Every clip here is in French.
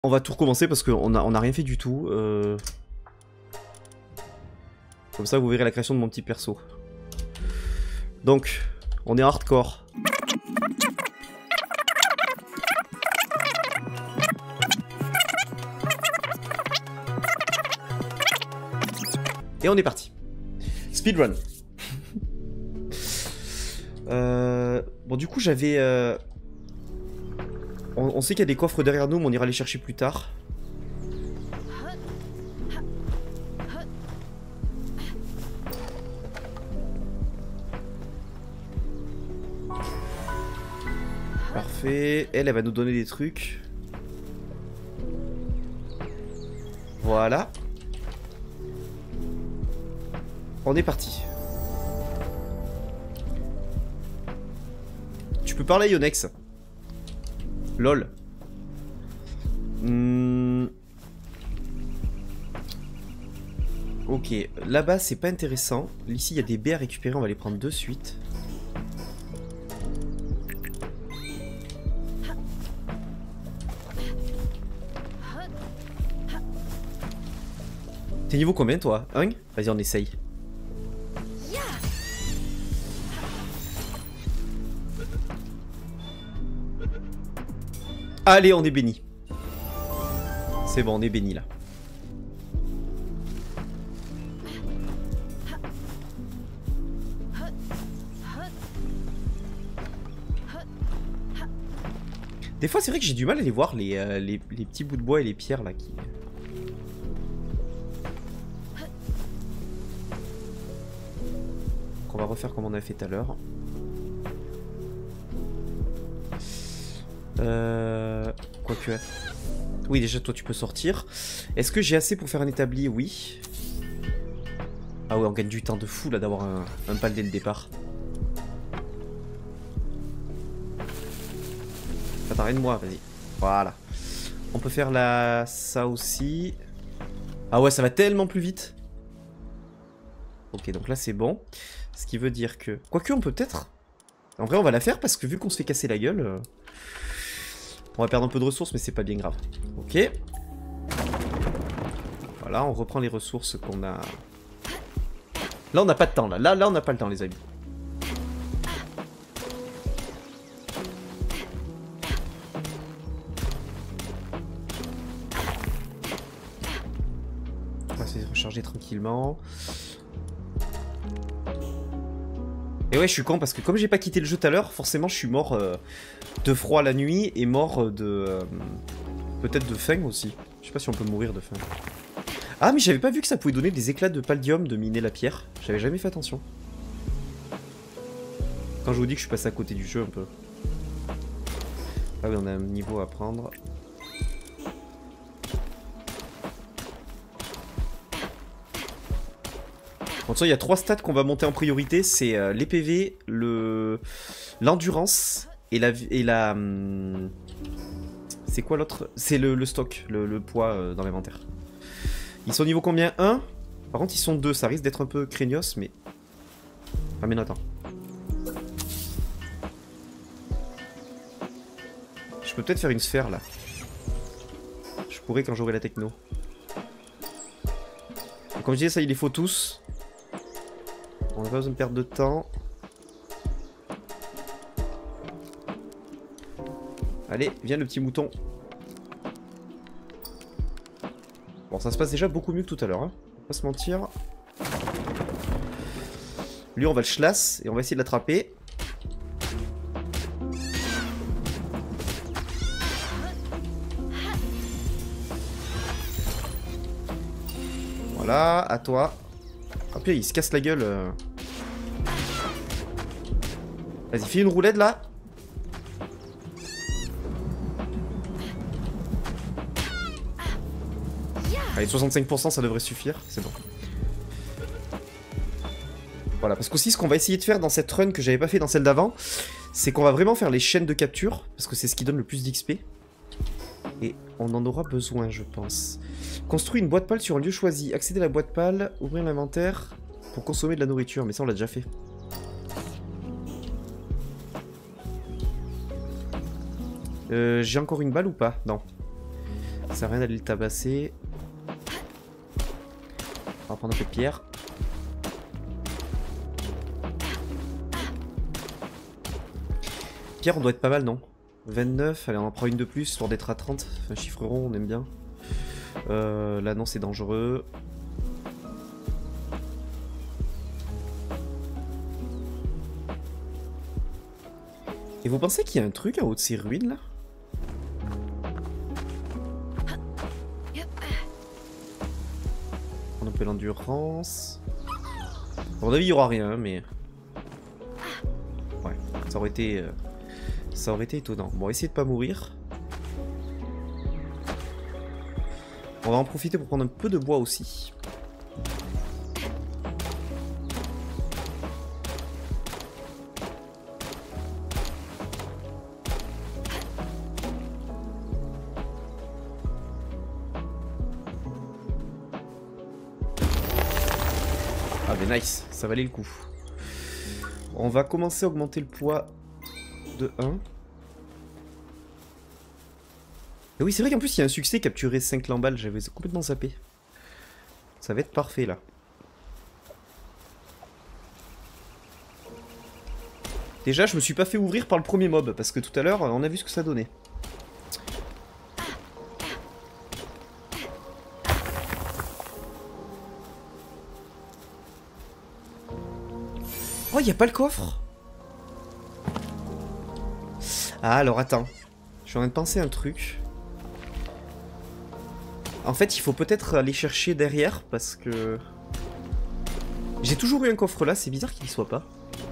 On va tout recommencer parce qu'on a rien fait du tout. Comme ça, vous verrez la création de mon petit perso. Donc, on est hardcore. Et on est parti. Speedrun. Bon, du coup, j'avais... On sait qu'il y a des coffres derrière nous, mais on ira les chercher plus tard. Parfait. Elle va nous donner des trucs. Voilà. On est parti. Tu peux parler à Yonex. Lol. Ok, là-bas c'est pas intéressant. Ici il y a des baies à récupérer, on va les prendre de suite. T'es niveau combien toi? 1? Vas-y on essaye. Allez, on est béni. C'est bon, on est béni là. Des fois, c'est vrai que j'ai du mal à les voir, les petits bouts de bois et les pierres là qui... Donc on va refaire comme on a fait tout à l'heure. Quoique... Oui, déjà, toi, tu peux sortir. Est-ce que j'ai assez pour faire un établi? Oui. Ah ouais, on gagne du temps de fou, là, d'avoir un pal dès le départ. Attends, rien de moi, vas-y. Voilà. On peut faire ça aussi. Ah ouais, ça va tellement plus vite. Ok, donc là, c'est bon. Ce qui veut dire que... Quoique, on peut peut-être... En vrai, on va la faire, parce que vu qu'on se fait casser la gueule... On va perdre un peu de ressources, mais c'est pas bien grave. Ok. Voilà, on reprend les ressources qu'on a... Là, on n'a pas de temps, là. Là, on n'a pas le temps, les amis. On va se recharger tranquillement. Et ouais, je suis con, parce que comme j'ai pas quitté le jeu tout à l'heure, forcément, je suis mort... de froid la nuit et mort de... peut-être de faim aussi. Je sais pas si on peut mourir de faim. Ah mais j'avais pas vu que ça pouvait donner des éclats de paldium de miner la pierre. J'avais jamais fait attention. Quand je vous dis que je suis passé à côté du jeu un peu. Ah oui, on a un niveau à prendre. Bon, il y a 3 stats qu'on va monter en priorité. C'est les PV, l'endurance... Et la... C'est quoi l'autre? C'est le stock, le poids dans l'inventaire. Ils sont au niveau combien? 1? Par contre, ils sont 2. Ça risque d'être un peu craignos, mais... Ah, mais non, attends. Je peux peut-être faire une sphère, là. Je pourrais quand j'aurai la techno. Donc, comme je disais, ça, il les faut tous. On n'a pas besoin de perdre de temps. Allez, viens le petit mouton. Bon, ça se passe déjà beaucoup mieux que tout à l'heure, hein. On va pas se mentir. Lui, on va le chlasse et on va essayer de l'attraper. Voilà, à toi. Ah puis il se casse la gueule. Vas-y, fais une roulette là. Allez, 65%, ça devrait suffire, c'est bon. Voilà, parce qu'aussi, ce qu'on va essayer de faire dans cette run que j'avais pas fait dans celle d'avant, c'est qu'on va vraiment faire les chaînes de capture, parce que c'est ce qui donne le plus d'XP. Et on en aura besoin, je pense. Construire une boîte pâle sur un lieu choisi. Accéder à la boîte pâle, ouvrir l'inventaire pour consommer de la nourriture. Mais ça, on l'a déjà fait. J'ai encore une balle ou pas? Non. sert à rien d'aller le tabasser. On va prendre un peu de pierre. Pierre, on doit être pas mal, non? 29, allez, on en prend une de plus, histoire d'être à 30. Enfin, chiffre rond, on aime bien. Là, non, c'est dangereux. Et vous pensez qu'il y a un truc en haut de ces ruines, là? On a un peu l'endurance. À mon avis, il n'y aura rien, mais... Ouais, ça aurait été étonnant. Bon, on va essayer de pas mourir. On va en profiter pour prendre un peu de bois aussi. Ah mais nice, ça valait le coup. On va commencer à augmenter le poids de 1. Et oui, c'est vrai qu'en plus il y a un succès, capturer 5 lamballes, j'avais complètement zappé. Ça va être parfait là. Déjà, je me suis pas fait ouvrir par le premier mob, parce que tout à l'heure, on a vu ce que ça donnait. Oh, il n'y a pas le coffre. Ah, alors attends. Je suis en train de penser un truc. En fait, il faut peut-être aller chercher derrière, parce que... J'ai toujours eu un coffre là, c'est bizarre qu'il y soit pas.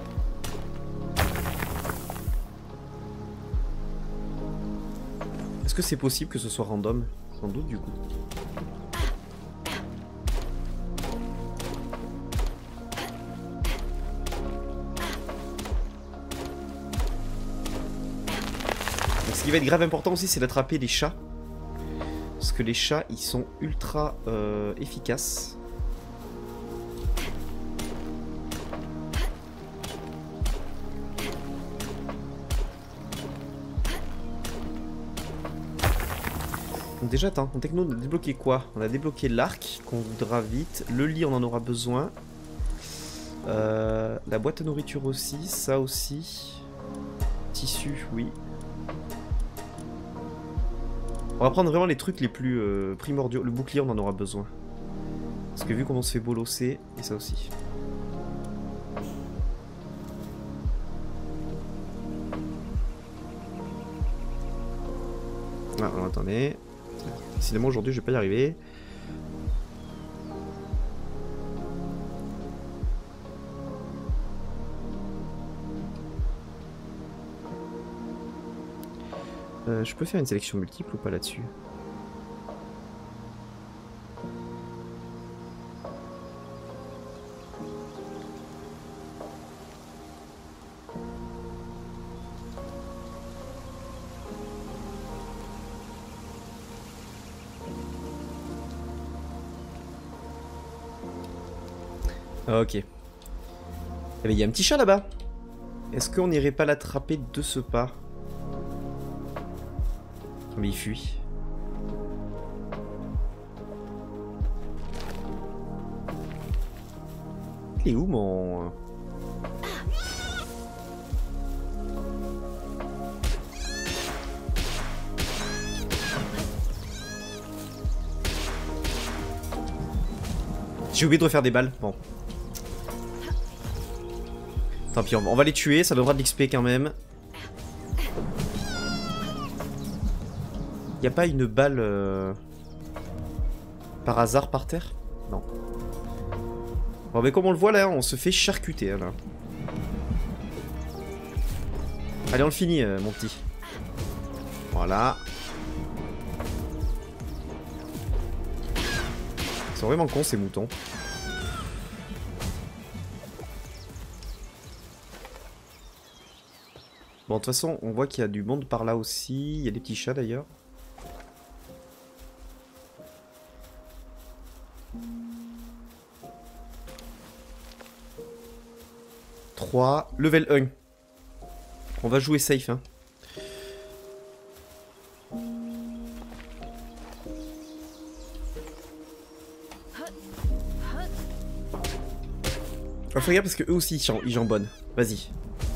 Est-ce que c'est possible que ce soit random? Sans doute, du coup. Donc, ce qui va être grave important aussi, c'est d'attraper les chats. Parce que les chats, ils sont ultra efficaces. Donc déjà, attends, en techno, on a débloqué quoi? On a débloqué l'arc, qu'on voudra vite. Le lit, on en aura besoin. La boîte à nourriture aussi, ça aussi. Tissu, oui. On va prendre vraiment les trucs les plus primordiaux. Le bouclier, on en aura besoin. Parce que vu comment on se fait bolosser, et ça aussi. Ah, alors attendez. Décidément, aujourd'hui, je vais pas y arriver. Je peux faire une sélection multiple ou pas là-dessus? Ok. Eh ben, il y a un petit chat là-bas. Est-ce qu'on n'irait pas l'attraper de ce pas? Mais il fuit. Il est où mon... J'ai oublié de refaire des balles. Bon. Tant pis, on va les tuer, ça donnera de l'XP quand même. Y a pas une balle par hasard par terre? Non. Bon, mais comme on le voit là, on se fait charcuter là. Allez, on le finit, mon petit. Voilà. Ils sont vraiment cons ces moutons. Bon, de toute façon, on voit qu'il y a du monde par là aussi. Il y a des petits chats d'ailleurs. Level 1. On va jouer safe, hein. Oh, fais gaffe parce que eux aussi ils jambonnent. Vas-y.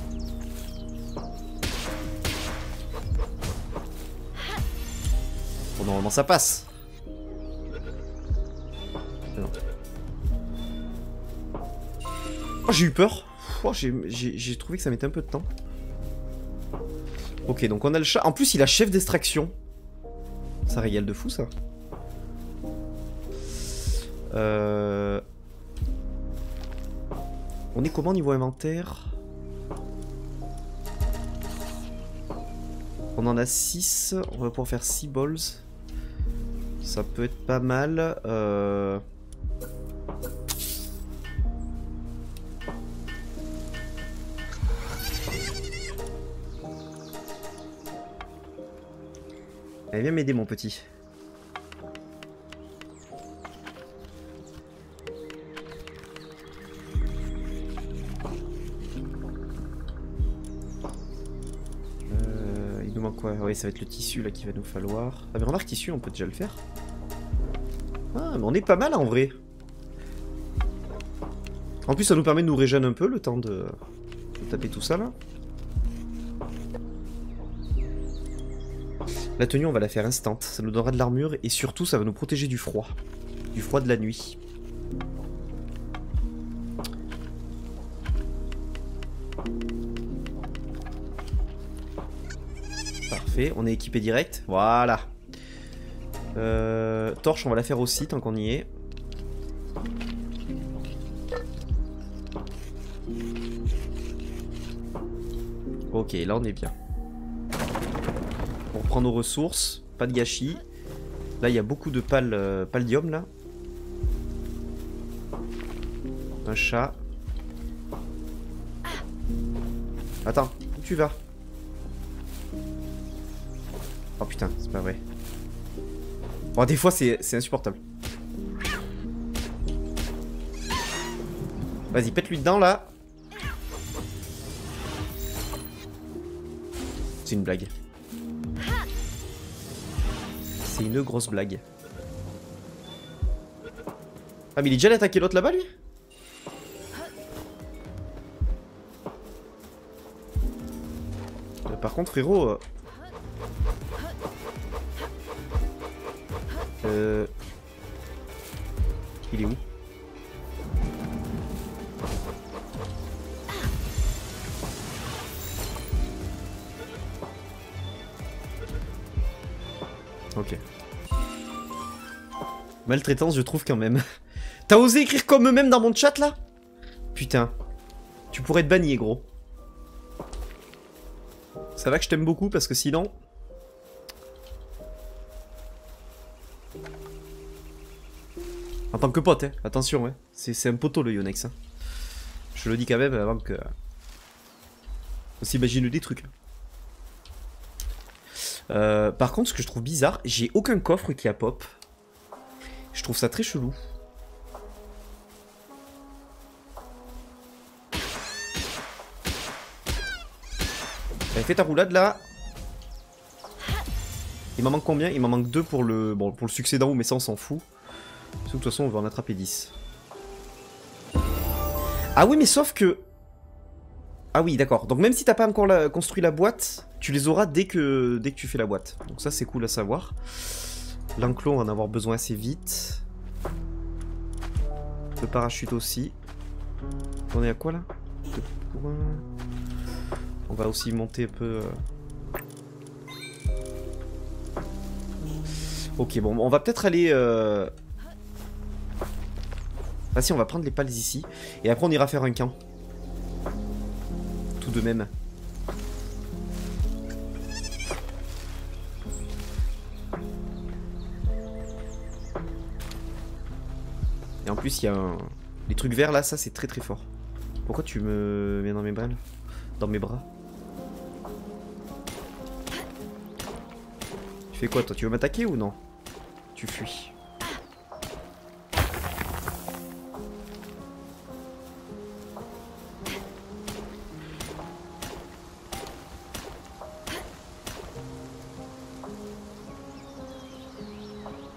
Bon, normalement ça passe. Non. Oh, j'ai eu peur. Oh, j'ai trouvé que ça mettait un peu de temps. Ok, donc on a le chat. En plus, il a chef d'extraction. Ça régale de fou, ça. On est comment niveau inventaire? On en a 6. On va pouvoir faire 6 balls. Ça peut être pas mal. Allez, viens m'aider, mon petit. Il nous manque quoi? Oui, ça va être le tissu là qu'il va nous falloir. Ah, mais remarque, tissu, on peut déjà le faire. Ah, mais on est pas mal en vrai. En plus, ça nous permet de nous régénérer un peu le temps de taper tout ça là. La tenue, on va la faire instant. Ça nous donnera de l'armure et surtout, ça va nous protéger du froid. Du froid de la nuit. Parfait, on est équipé direct. Voilà. Torche, on va la faire aussi tant qu'on y est. Ok, là on est bien. On reprend nos ressources, pas de gâchis. Là il y a beaucoup de paldium là. Un chat. Attends, où tu vas? Oh putain, c'est pas vrai. Bon, des fois c'est insupportable. Vas-y, pète-lui dedans là. C'est une blague. C'est une grosse blague. Ah mais il est déjà allé attaquer l'autre là-bas lui? Par contre frérot... Il est où? Ok. Maltraitance, je trouve quand même. T'as osé écrire comme eux-mêmes dans mon chat là? Putain. Tu pourrais être banni, gros. Ça va que je t'aime beaucoup parce que sinon... En tant que pote, hein. Attention, hein. C'est un poteau le Yonex. Hein. Je le dis quand même avant que... On s'imagine des trucs. Par contre, ce que je trouve bizarre, j'ai aucun coffre qui a pop. Je trouve ça très chelou. Allez, fais ta roulade là. Il m'en manque combien? Il m'en manque 2 pour le... Bon, pour le succès d'en haut, mais ça on s'en fout. Parce que de toute façon, on va en attraper 10. Ah oui, mais sauf que... Ah oui, d'accord. Donc même si t'as pas encore construit la boîte, tu les auras dès que tu fais la boîte. Donc ça, c'est cool à savoir. L'enclos, on va en avoir besoin assez vite. Le parachute aussi. On est à quoi là? On va aussi monter un peu... Ok, bon, on va peut-être aller... Ah si, on va prendre les pales ici. Et après, on ira faire un camp. Tout de même. Et en plus, il y a un... Les trucs verts là, ça c'est très très fort. Pourquoi tu me mets dans mes bras là? Dans mes bras? Tu fais quoi toi? Tu veux m'attaquer ou non? Tu fuis.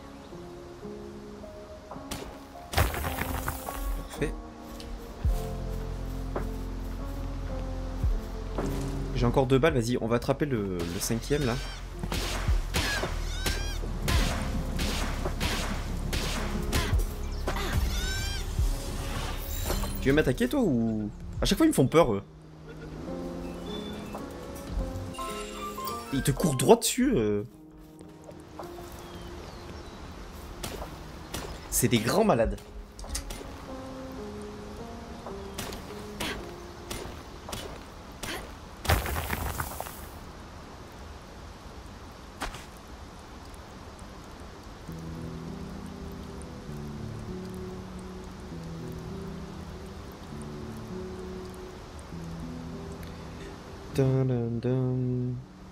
Parfait. J'ai encore 2 balles, vas-y, on va attraper le 5ème là. Tu veux m'attaquer toi ou... À chaque fois ils me font peur eux. Ils te courent droit dessus. C'est des grands malades. Dun, dun, dun.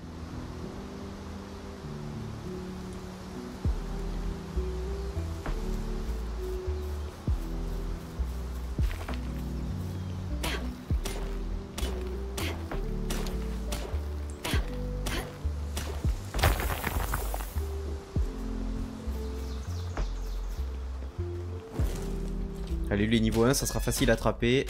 Allez, lui, niveau 1, ça sera facile à attraper.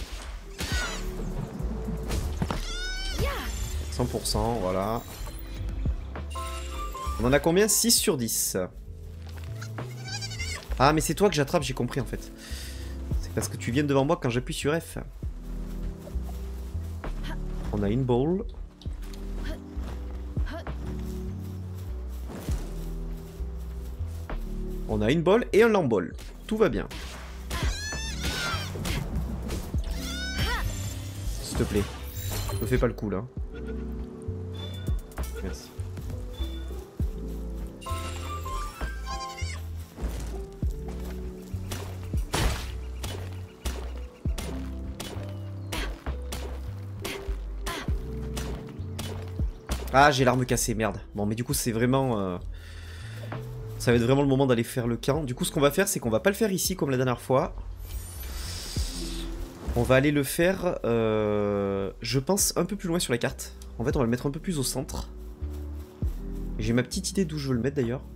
100%, voilà. On en a combien? 6 sur 10. Ah, mais c'est toi que j'attrape, j'ai compris en fait. C'est parce que tu viens devant moi quand j'appuie sur F. On a une ball. On a une ball et un long ball. Tout va bien. S'il te plaît. Ne fais pas le coup là. Merci. Ah, j'ai l'arme cassée, merde. Bon, mais du coup, c'est vraiment... Ça va être vraiment le moment d'aller faire le camp. Du coup, ce qu'on va faire, c'est qu'on va pas le faire ici comme la dernière fois. On va aller le faire, je pense, un peu plus loin sur la carte. En fait, on va le mettre un peu plus au centre. J'ai ma petite idée d'où je veux le mettre d'ailleurs.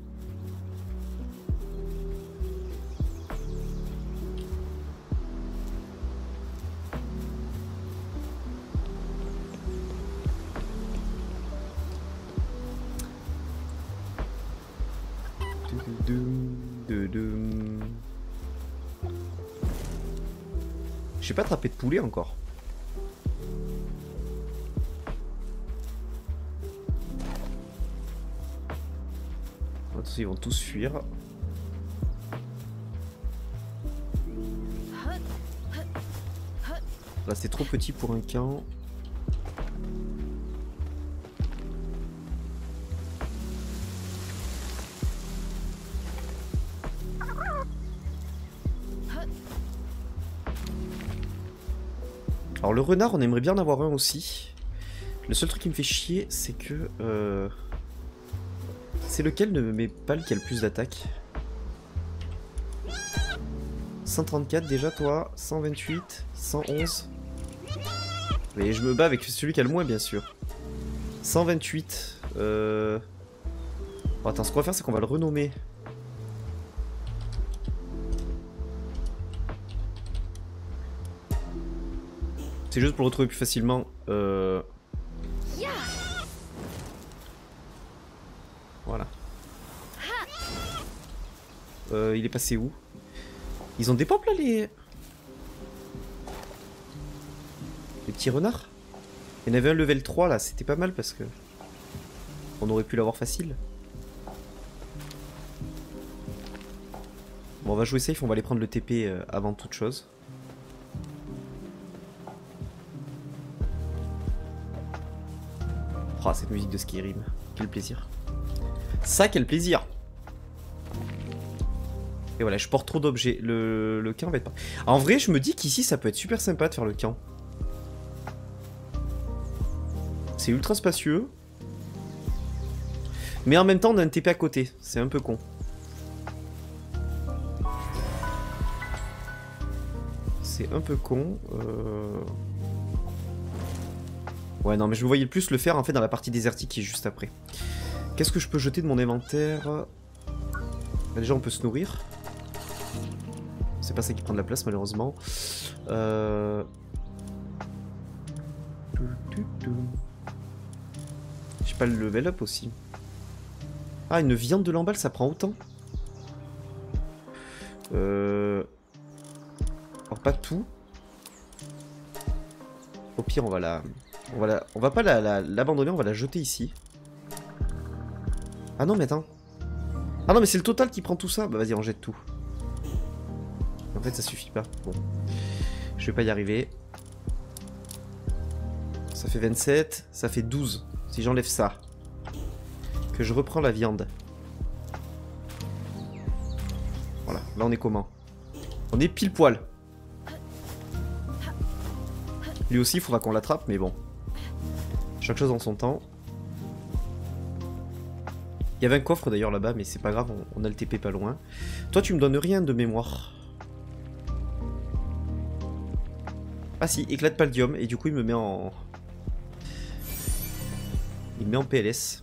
J'ai pas attrapé de poulet encore. Attention, ils vont tous fuir. Là, c'est trop petit pour un camp. Alors le renard, on aimerait bien en avoir un aussi. Le seul truc qui me fait chier, c'est que... c'est lequel ne met pas le qui a le plus d'attaque. 134 déjà toi, 128, 111. Mais je me bats avec celui qui a le moins bien sûr. 128. Oh, attends, ce qu'on va faire c'est qu'on va le renommer. C'est juste pour le retrouver plus facilement. Voilà. Il est passé où? Ils ont des pops là les petits renards? Il y en avait un level 3 là, c'était pas mal parce que on aurait pu l'avoir facile. Bon, on va jouer safe, on va aller prendre le TP avant toute chose. Oh, cette musique de Skyrim, quel plaisir. Ça, quel plaisir. Et voilà, je porte trop d'objets. Le camp va être pas... En vrai, je me dis qu'ici, ça peut être super sympa de faire le camp. C'est ultra spacieux. Mais en même temps, on a un TP à côté. C'est un peu con. C'est un peu con. Ouais, non, mais je me voyais plus le faire en fait dans la partie désertique qui est juste après. Qu'est-ce que je peux jeter de mon inventaire? Déjà, on peut se nourrir. C'est pas ça qui prend de la place, malheureusement. pas le level up aussi. Ah, une viande de lamballe, ça prend autant. Alors, pas tout. Au pire, on va la... On va pas l'abandonner, on va la jeter ici. Ah non, mais attends. Ah non, mais c'est le total qui prend tout ça. Bah vas-y, on jette tout. En fait, ça suffit pas. Bon. Je vais pas y arriver. Ça fait 27, ça fait 12. Si j'enlève ça. Que je reprends la viande. Voilà, là on est comment? On est pile poil. Lui aussi, il faudra qu'on l'attrape, mais bon. Chaque chose en son temps. Il y avait un coffre d'ailleurs là-bas, mais c'est pas grave, on a le TP pas loin. Toi, tu me donnes rien de mémoire. Ah si, éclat de paldium, et du coup il me met en... Il me met en PLS.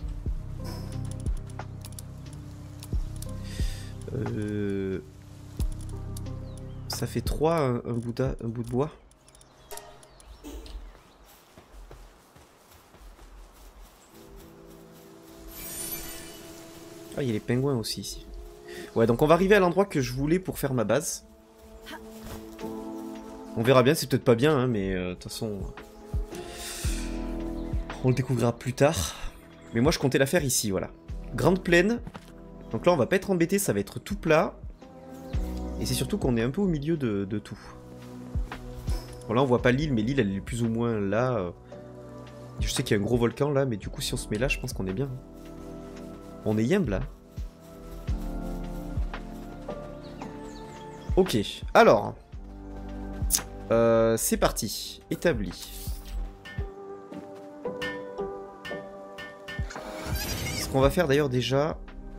Ça fait 3 un bout de bois. Ah, il y a les pingouins aussi ici. Ouais, donc on va arriver à l'endroit que je voulais pour faire ma base. On verra bien, c'est peut-être pas bien, hein, mais de toute façon... On le découvrira plus tard. Mais moi je comptais la faire ici, voilà. Grande plaine. Donc là on va pas être embêté, ça va être tout plat. Et c'est surtout qu'on est un peu au milieu de tout. Bon là on voit pas l'île, mais l'île elle est plus ou moins là. Je sais qu'il y a un gros volcan là, mais du coup si on se met là, je pense qu'on est bien. On est yemb là. Ok, alors... c'est parti. Établi. Ce qu'on va faire d'ailleurs déjà...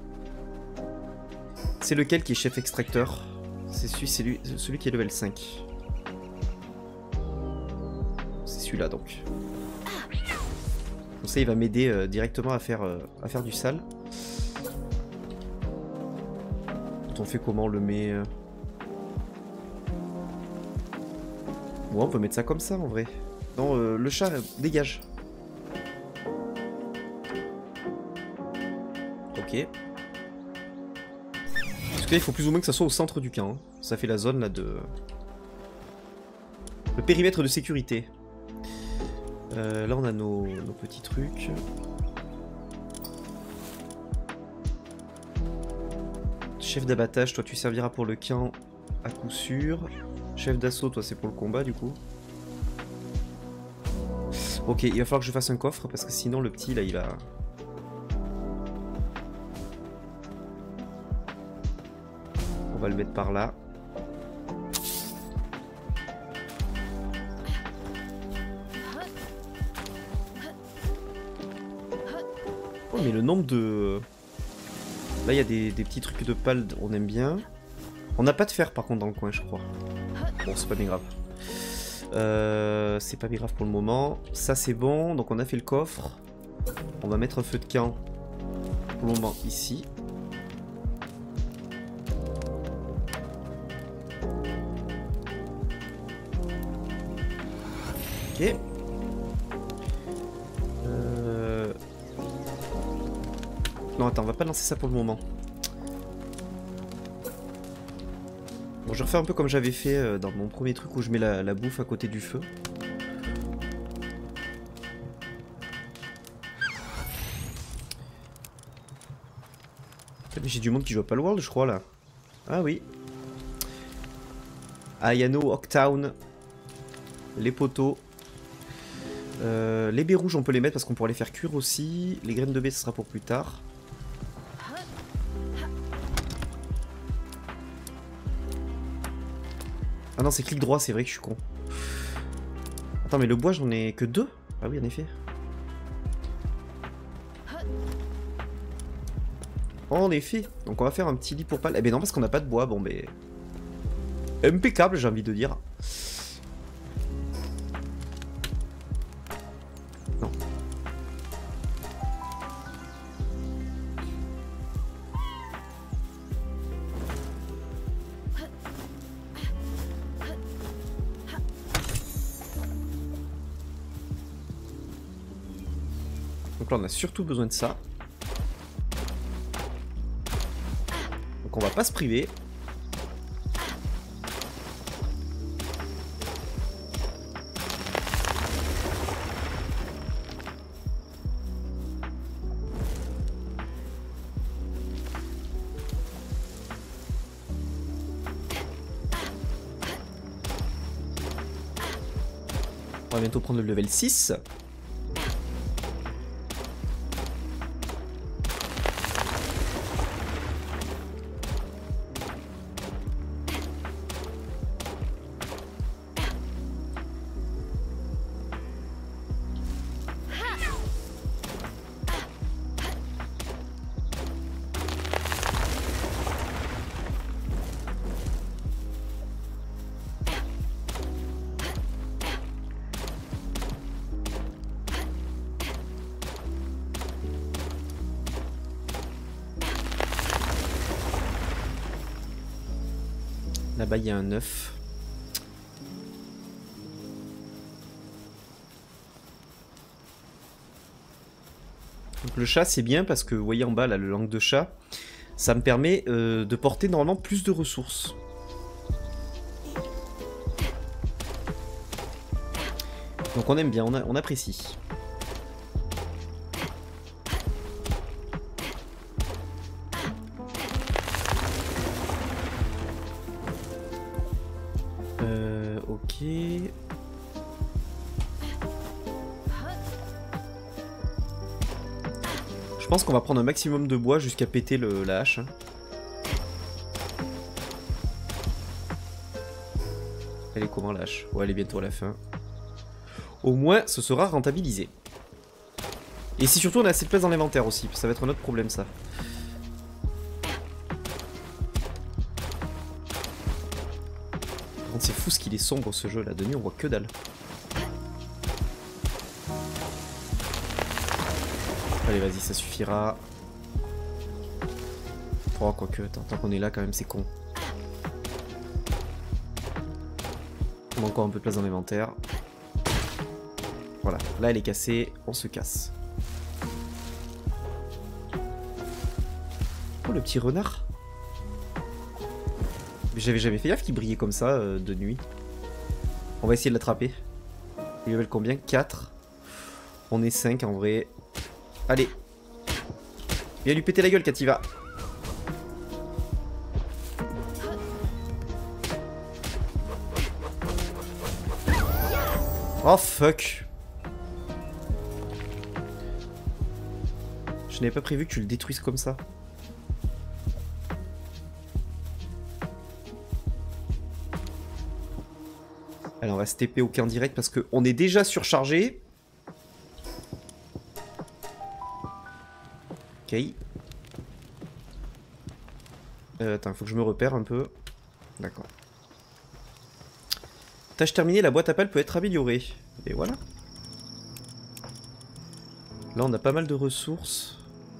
C'est lequel qui est chef extracteur? C'est celui qui est level 5. C'est celui-là donc. Comme ça il va m'aider directement à faire du sale. On fait comment on le met Ouais, on peut mettre ça comme ça en vrai. Non, le chat, dégage. Ok. Parce que là, il faut plus ou moins que ça soit au centre du camp. Hein. Ça fait la zone là de... Le périmètre de sécurité. Là, on a nos petits trucs. Chef d'abattage, toi tu serviras pour le camp à coup sûr. Chef d'assaut, toi c'est pour le combat du coup. Ok, il va falloir que je fasse un coffre parce que sinon le petit là il va... On va le mettre par là. Oh mais le nombre de... Là il y a des petits trucs de pales, on aime bien. On n'a pas de fer par contre dans le coin je crois. Bon c'est pas bien grave. C'est pas bien grave pour le moment. Ça c'est bon, donc on a fait le coffre. On va mettre un feu de camp pour le moment ici. Ok. Non attends, on va pas lancer ça pour le moment. Bon, je refais un peu comme j'avais fait dans mon premier truc où je mets la bouffe à côté du feu. J'ai du monde qui joue à Palworld, je crois, là. Ah oui. Ayano, Oaktown. Les poteaux. Les baies rouges, on peut les mettre parce qu'on pourra les faire cuire aussi. Les graines de baie, ce sera pour plus tard. Ah non, c'est clic droit, c'est vrai que je suis con. Attends, mais le bois, j'en ai que 2? Ah oui, en effet. En effet. Donc on va faire un petit lit pour pâle. Eh ben non, parce qu'on n'a pas de bois. Bon, mais... Impeccable, j'ai envie de dire. Non. Donc là, on a surtout besoin de ça. Donc on va pas se priver. On va bientôt prendre le level 6. Là-bas, il y a un œuf. Donc le chat, c'est bien parce que vous voyez en bas, là, le langue de chat, ça me permet de porter normalement plus de ressources. Donc on aime bien, on apprécie. Ok. Je pense qu'on va prendre un maximum de bois jusqu'à péter la hache. Hein. Elle est comment la hache? Ouais, elle est bientôt à la fin. Au moins, ce sera rentabilisé. Et si surtout on a assez de place dans l'inventaire aussi, ça va être un autre problème ça. C'est fou ce qu'il est sombre ce jeu là, de nuit on voit que dalle. Allez vas-y ça suffira. Oh quoique, tant qu'on est là quand même c'est con. On a encore un peu de place dans l'inventaire. Voilà, là elle est cassée, on se casse. Oh le petit renard. J'avais jamais fait gaffe qu'il brillait comme ça de nuit. On va essayer de l'attraper. Il level combien? 4. On est 5 en vrai. Allez. Viens lui péter la gueule Kativa. Oh fuck. Je n'avais pas prévu que tu le détruises comme ça. Allez, on va se TP au camp direct parce qu'on est déjà surchargé. Ok. Attends, faut que je me repère un peu. D'accord. Tâche terminée, la boîte à pales peut être améliorée. Et voilà. Là, on a pas mal de ressources.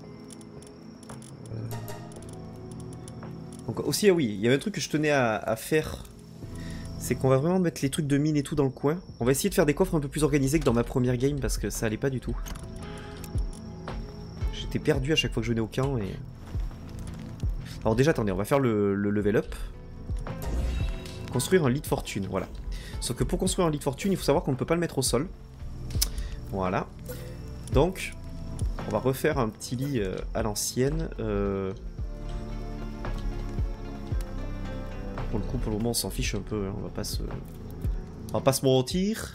Donc, aussi, ah oui, il y avait un truc que je tenais à faire. C'est qu'on va vraiment mettre les trucs de mine et tout dans le coin. On va essayer de faire des coffres un peu plus organisés que dans ma première game parce que ça allait pas du tout. J'étais perdu à chaque fois que je venais au camp et... Alors déjà, attendez, on va faire le level up. Construire un lit de fortune, voilà. Sauf que pour construire un lit de fortune, il faut savoir qu'on ne peut pas le mettre au sol. Voilà. Donc, on va refaire un petit lit à l'ancienne. Pour le coup, pour le moment, on s'en fiche un peu. Hein. On va pas se mentir.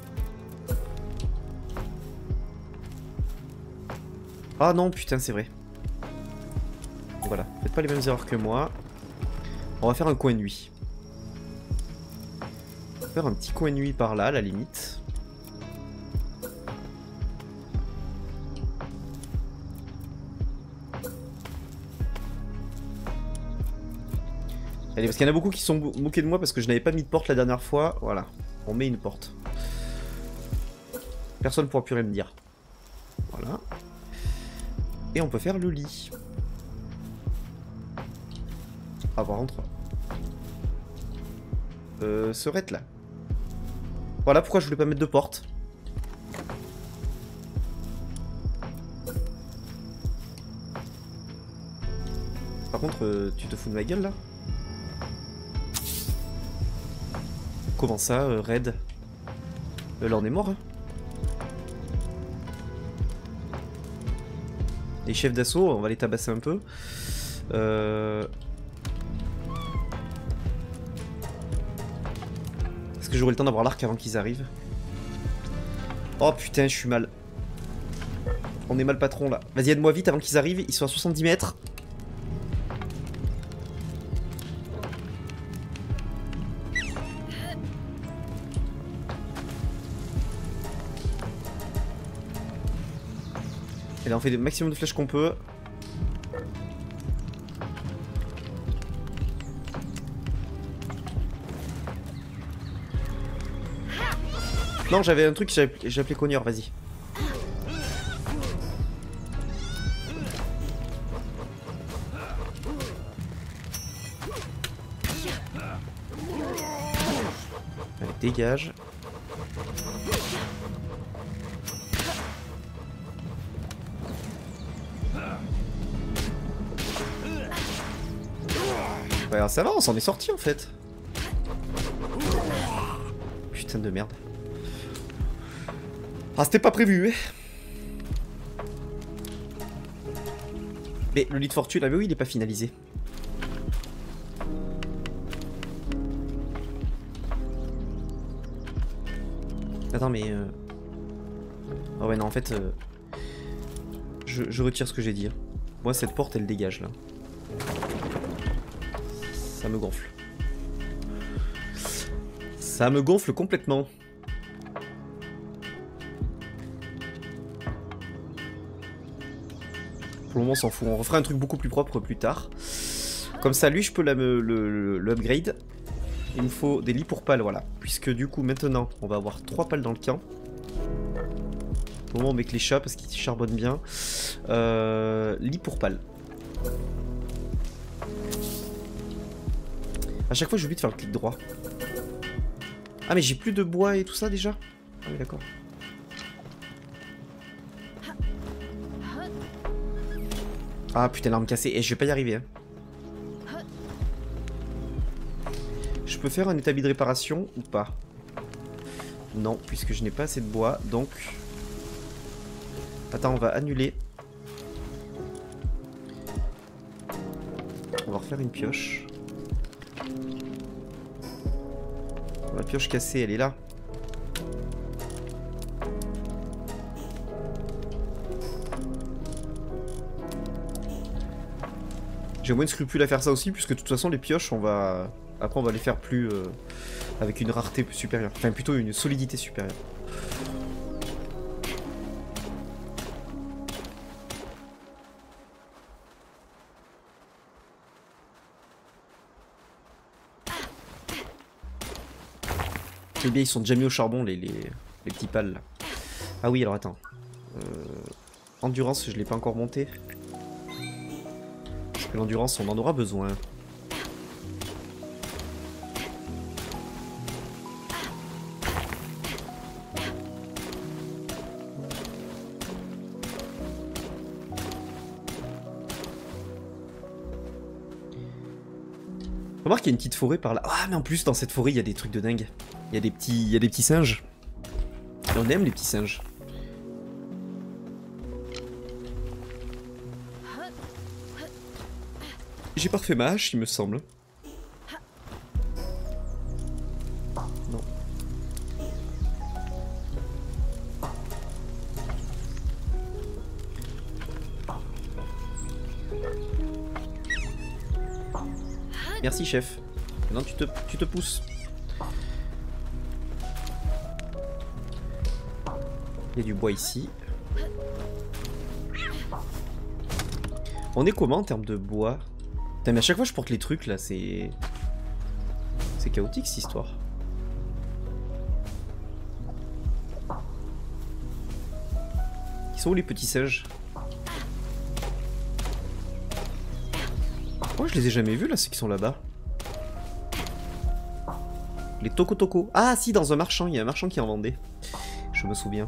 Ah non, putain, c'est vrai. Voilà, faites pas les mêmes erreurs que moi. On va faire un coin de nuit. On va faire un petit coin de nuit par là, à la limite. Allez, parce qu'il y en a beaucoup qui sont moqués de moi parce que je n'avais pas mis de porte la dernière fois. Voilà, on met une porte. Personne ne pourra plus rien me dire. Voilà. Et on peut faire le lit. À voir entre. Serait là. Voilà pourquoi je voulais pas mettre de porte. contre, tu te fous de ma gueule là? Comment ça, raid? Là on est mort, hein. Les chefs d'assaut, on va les tabasser un peu. Est-ce que j'aurai le temps d'avoir l'arc avant qu'ils arrivent? Oh putain, je suis mal. On est mal patron là. Vas-y, aide-moi vite avant qu'ils arrivent, ils sont à 70 mètres. Et là on fait le maximum de flèches qu'on peut. Non, j'avais un truc que j'ai appelé cogneur, vas-y. Allez, dégage. Ouais, alors ça va, on s'en est sorti en fait. Putain de merde. Ah, c'était pas prévu, hein. Mais le lit de fortune, ah mais oui, il est pas finalisé. Attends, mais... Ah ouais, non, en fait... Je retire ce que j'ai dit. Moi, cette porte, elle dégage, là. Ça me gonfle. Ça me gonfle complètement. Pour le moment, on s'en fout. On refera un truc beaucoup plus propre plus tard. Comme ça, lui, je peux le upgrade. Il me faut des lits pour pales, voilà. Puisque du coup, maintenant, on va avoir 3 pales dans le camp. Au moment, on met que les chats parce qu'ils charbonnent bien. Lit pour pales. À chaque fois, j'oublie de faire le clic droit. Ah, mais j'ai plus de bois et tout ça déjà? Ah oui, d'accord. Ah putain, l'arme cassée. Et je vais pas y arriver. Hein. Je peux faire un établi de réparation ou pas? Non, puisque je n'ai pas assez de bois. Donc... Attends, on va annuler. On va refaire une pioche. La pioche cassée, elle est là. J'ai moins de scrupules à faire ça aussi, puisque de toute façon les pioches, on va... Après on va les faire plus... avec une rareté supérieure. Enfin plutôt une solidité supérieure. Eh bien, ils sont déjà mis au charbon, les petits pales là. Ah oui, alors attends. Endurance, je l'ai pas encore monté. Parce que l'endurance, on en aura besoin. Remarque qu'il y a une petite forêt par là. Ah, mais en plus, dans cette forêt, il y a des trucs de dingue. Il y a des petits singes. Et on aime les petits singes. J'ai pas refait ma hache, il me semble. Non. Merci, chef. Maintenant, tu te pousses. Il y a du bois ici. On est comment en termes de bois? Putain, mais à chaque fois je porte les trucs là, c'est... C'est chaotique cette histoire. Ils sont où les petits singes? Oh, je les ai jamais vus là, ceux qui sont là-bas. Les Toko. Ah si, dans un marchand, il y a un marchand qui en vendait. Je me souviens.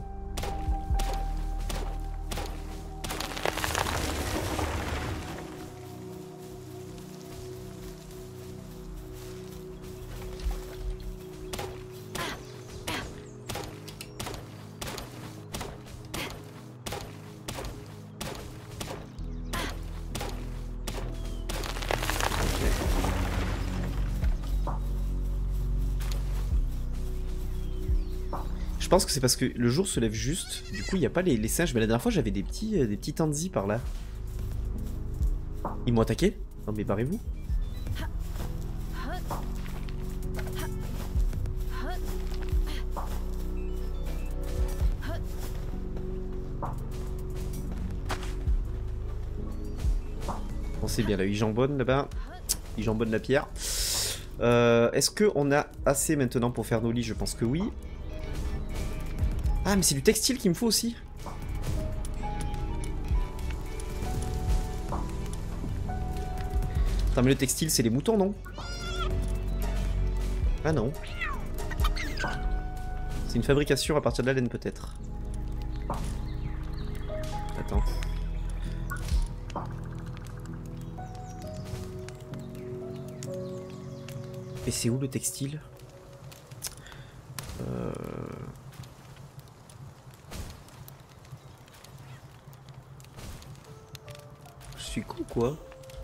Je pense que c'est parce que le jour se lève juste. Du coup, il n'y a pas les singes. Mais la dernière fois, j'avais des petits tanzis par là. Ils m'ont attaqué? Non mais barrez-vous. Bon, c'est bien là, il jambonne là-bas. Il jambonne la pierre. Est-ce qu'on a assez maintenant pour faire nos lits? Je pense que oui. Ah mais c'est du textile qu'il me faut aussi. Attends mais le textile c'est les moutons non? Ah non. C'est une fabrication à partir de la laine peut-être. Attends. Et c'est où le textile? Je suis con quoi?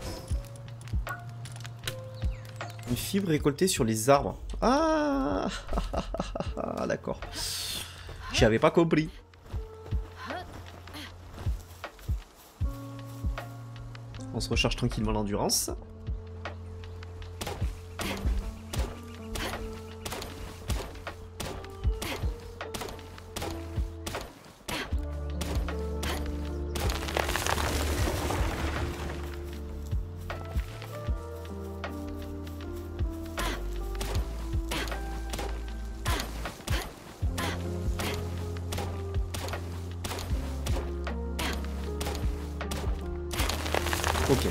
Une fibre récoltée sur les arbres. Ah, d'accord. J'avais pas compris. On se recharge tranquillement l'endurance. Ok.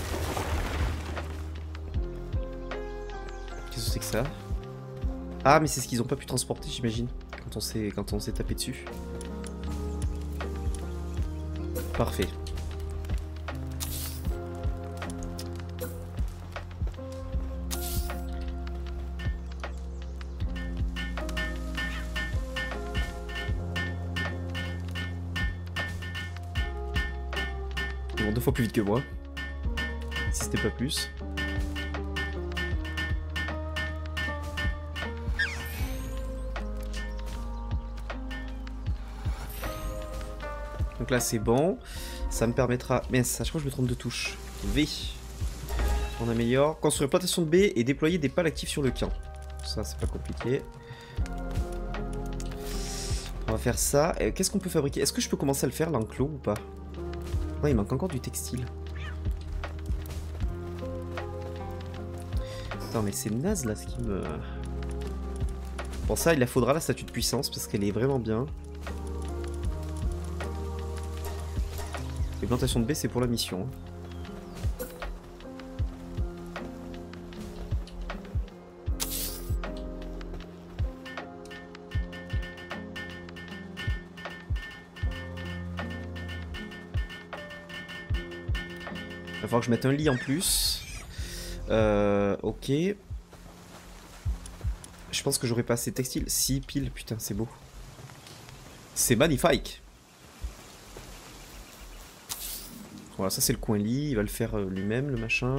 Qu'est-ce que c'est que ça? Ah mais c'est ce qu'ils ont pas pu transporter j'imagine. Quand on s'est tapé dessus. Parfait. Ils vont 2 fois plus vite que moi. Si c'était pas plus. Donc là c'est bon. Ça me permettra... Mais ça, je crois que je me trompe de touche. V. On améliore. Construire une plantation de baies et déployer des pales actives sur le camp. Ça c'est pas compliqué. On va faire ça. Qu'est-ce qu'on peut fabriquer? Est-ce que je peux commencer à le faire l'enclos ou pas? Non, il manque encore du textile. Attends, mais c'est naze là ce qui me... Pour ça, il faudra la statue de puissance parce qu'elle est vraiment bien. Les plantations de baies, c'est pour la mission. Il va falloir que je mette un lit en plus. Ok. Je pense que j'aurais pas assez de textile. Si, pile, putain, c'est beau. C'est magnifique. Voilà, ça c'est le coin lit. Il va le faire lui-même, le machin.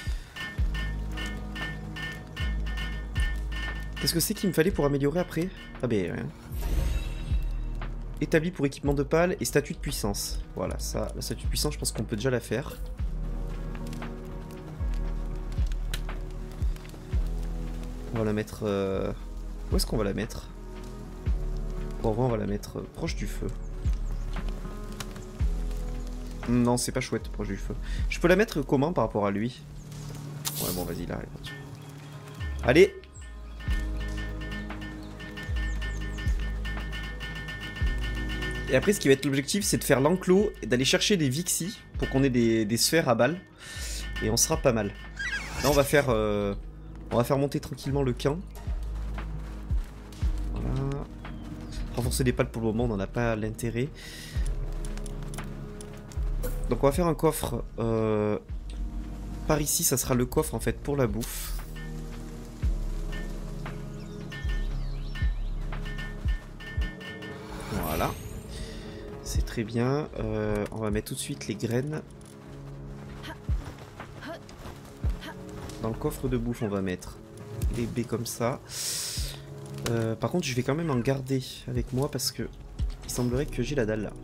Qu'est-ce que c'est qu'il me fallait pour améliorer après? Ah ben, rien. Établi pour équipement de pales et statue de puissance. Voilà, ça, la statue de puissance, je pense qu'on peut déjà la faire. On va la mettre... Où est-ce qu'on va la mettre? Bon, on va la mettre proche du feu. Non, c'est pas chouette, proche du feu. Je peux la mettre comment par rapport à lui? Ouais, bon, vas-y, là. Allez! Et après, ce qui va être l'objectif, c'est de faire l'enclos et d'aller chercher des Vixie pour qu'on ait des sphères à balles. Et on sera pas mal. Là, on va faire monter tranquillement le camp. Voilà. Renforcer les pales pour le moment, on n'en a pas l'intérêt. Donc on va faire un coffre. Par ici, ça sera le coffre en fait pour la bouffe. Voilà. C'est très bien. On va mettre tout de suite les graines. Dans le coffre de bouffe, on va mettre les baies comme ça. Par contre, je vais quand même en garder avec moi parce que il semblerait que j'ai la dalle là.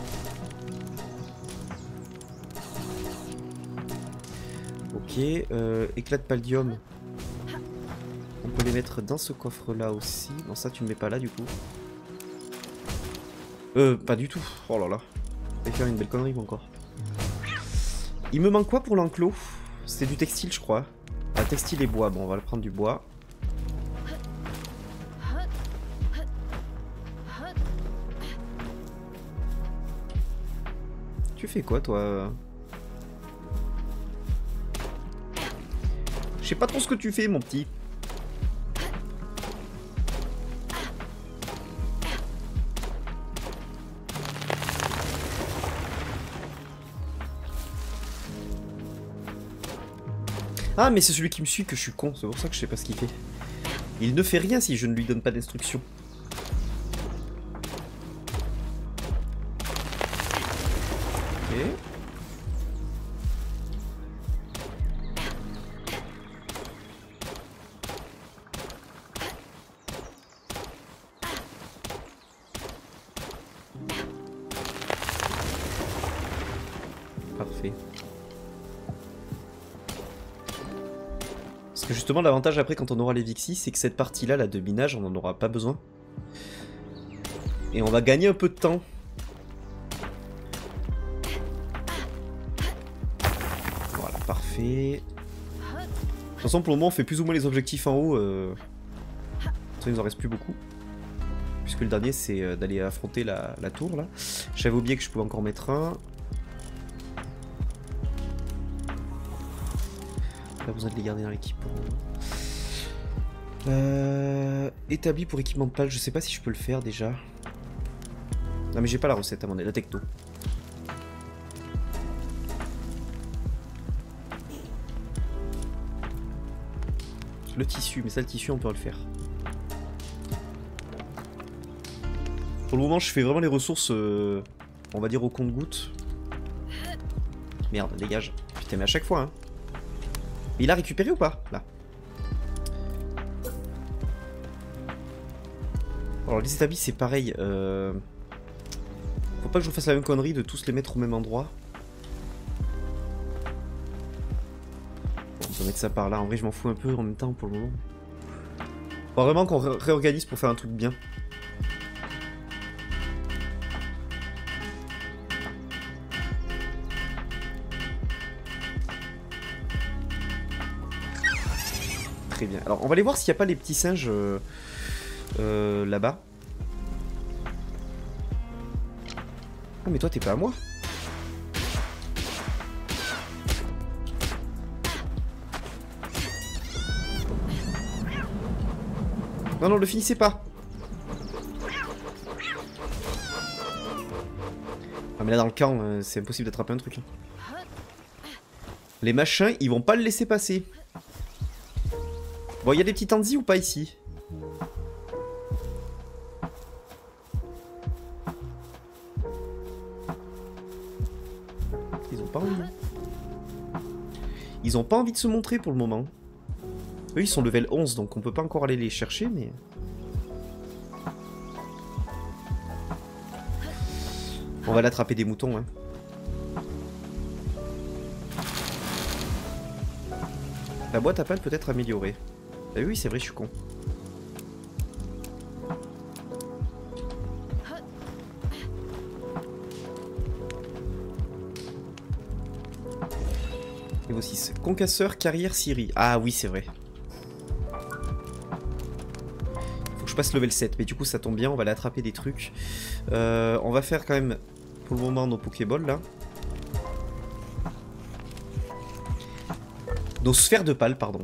Ok, éclat de paldium. On peut les mettre dans ce coffre là aussi. Non, ça tu me mets pas là du coup. Pas du tout. Oh là là. Je vais faire une belle connerie encore. Il me manque quoi pour l'enclos? C'était du textile, je crois. Ah, textile et bois. Bon, on va le prendre du bois. Tu fais quoi, toi? Je sais pas trop ce que tu fais, mon petit. Ah, mais c'est celui qui me suit que je suis con, c'est pour ça que je sais pas ce qu'il fait. Il ne fait rien si je ne lui donne pas d'instructions. Ok. Parfait. Parce que justement, l'avantage après, quand on aura les Vixie, c'est que cette partie-là, la de minage, on n'en aura pas besoin. Et on va gagner un peu de temps. Voilà, parfait. De toute façon, pour le moment, on fait plus ou moins les objectifs en haut. Ça, il nous en reste plus beaucoup. Puisque le dernier, c'est d'aller affronter la tour, là. J'avais oublié que je pouvais encore mettre un. Pas besoin de les garder dans l'équipe. Établi pour équipement de pales, je sais pas si je peux le faire déjà. Non mais j'ai pas la recette à mon avis, la techno. Le tissu, mais ça le tissu on peut le faire. Pour le moment je fais vraiment les ressources, on va dire au compte-gouttes. Merde, dégage. Putain mais à chaque fois hein. Mais il a récupéré ou pas? Là. Alors les établis c'est pareil. Faut pas que je vous fasse la même connerie de tous les mettre au même endroit. Bon, on va mettre ça par là. En vrai je m'en fous un peu en même temps pour le moment. Faut vraiment qu'on réorganise pour faire un truc bien. Très bien. Alors on va aller voir s'il n'y a pas les petits singes là-bas. Oh mais toi t'es pas à moi. Non non, le finissez pas. Ah mais là dans le camp, c'est impossible d'attraper un truc. Hein. Les machins, ils vont pas le laisser passer. Bon, il y a des petits Anzi ou pas ici? Ils ont pas envie. Ils ont pas envie de se montrer pour le moment. Eux, ils sont level 11, donc on peut pas encore aller les chercher, mais... On va l'attraper des moutons, hein. La boîte à pales peut être améliorée. Ah oui, c'est vrai, je suis con. Niveau 6. Concasseur, carrière, Siri. Ah oui, c'est vrai. Faut que je passe level 7, mais du coup ça tombe bien, on va aller attraper des trucs. On va faire quand même, pour le moment, nos Pokéballs, là. Nos sphères de pales, pardon.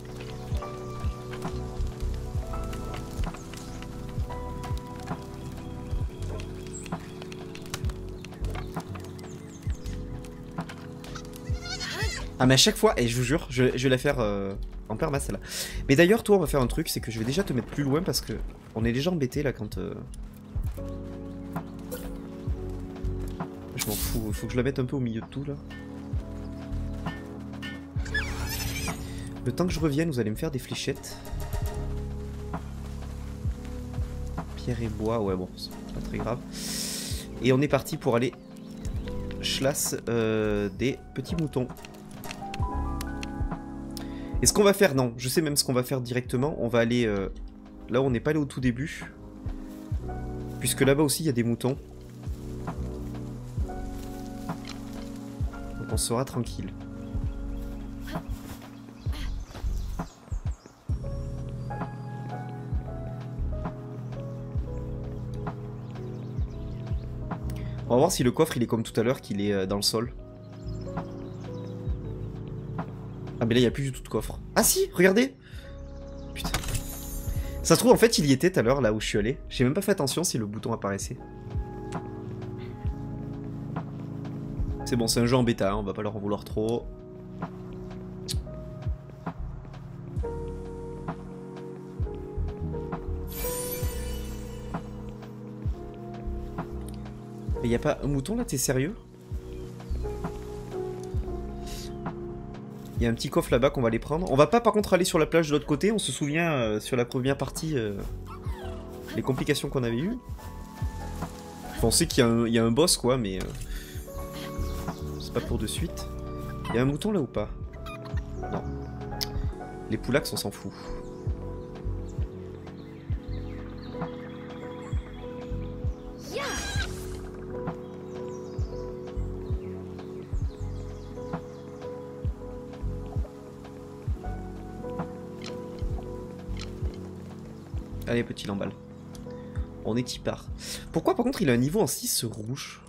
Ah mais à chaque fois, et je vous jure, je vais la faire en perma celle-là. Mais d'ailleurs toi on va faire un truc, c'est que je vais déjà te mettre plus loin parce que on est déjà embêté là quand... Je m'en fous, faut que je la mette un peu au milieu de tout là. Le temps que je revienne, vous allez me faire des fléchettes. Pierre et bois, ouais bon, c'est pas très grave. Et on est parti pour aller chlasse des petits moutons. Et ce qu'on va faire, non, je sais même ce qu'on va faire directement. On va aller là où on n'est pas allé au tout début. Puisque là-bas aussi il y a des moutons. Donc on sera tranquille. On va voir si le coffre il est comme tout à l'heure, qu'il est dans le sol. Ah mais là il n'y a plus du tout de coffre. Ah si, regardez. Putain. Ça se trouve en fait il y était tout à l'heure là où je suis allé. J'ai même pas fait attention si le bouton apparaissait. C'est bon, c'est un jeu en bêta, hein, on va pas leur en vouloir trop. Mais y a pas un mouton là, t'es sérieux? Il y a un petit coffre là-bas qu'on va aller prendre. On va pas par contre aller sur la plage de l'autre côté. On se souvient sur la première partie les complications qu'on avait eues. Enfin, on sait qu'il y a un boss quoi, mais c'est pas pour de suite. Il y a un mouton là ou pas? Non. Les poulax on s'en fout. Allez, petit lamballe. On est y part. Pourquoi, par contre, il a un niveau en 6 rouge?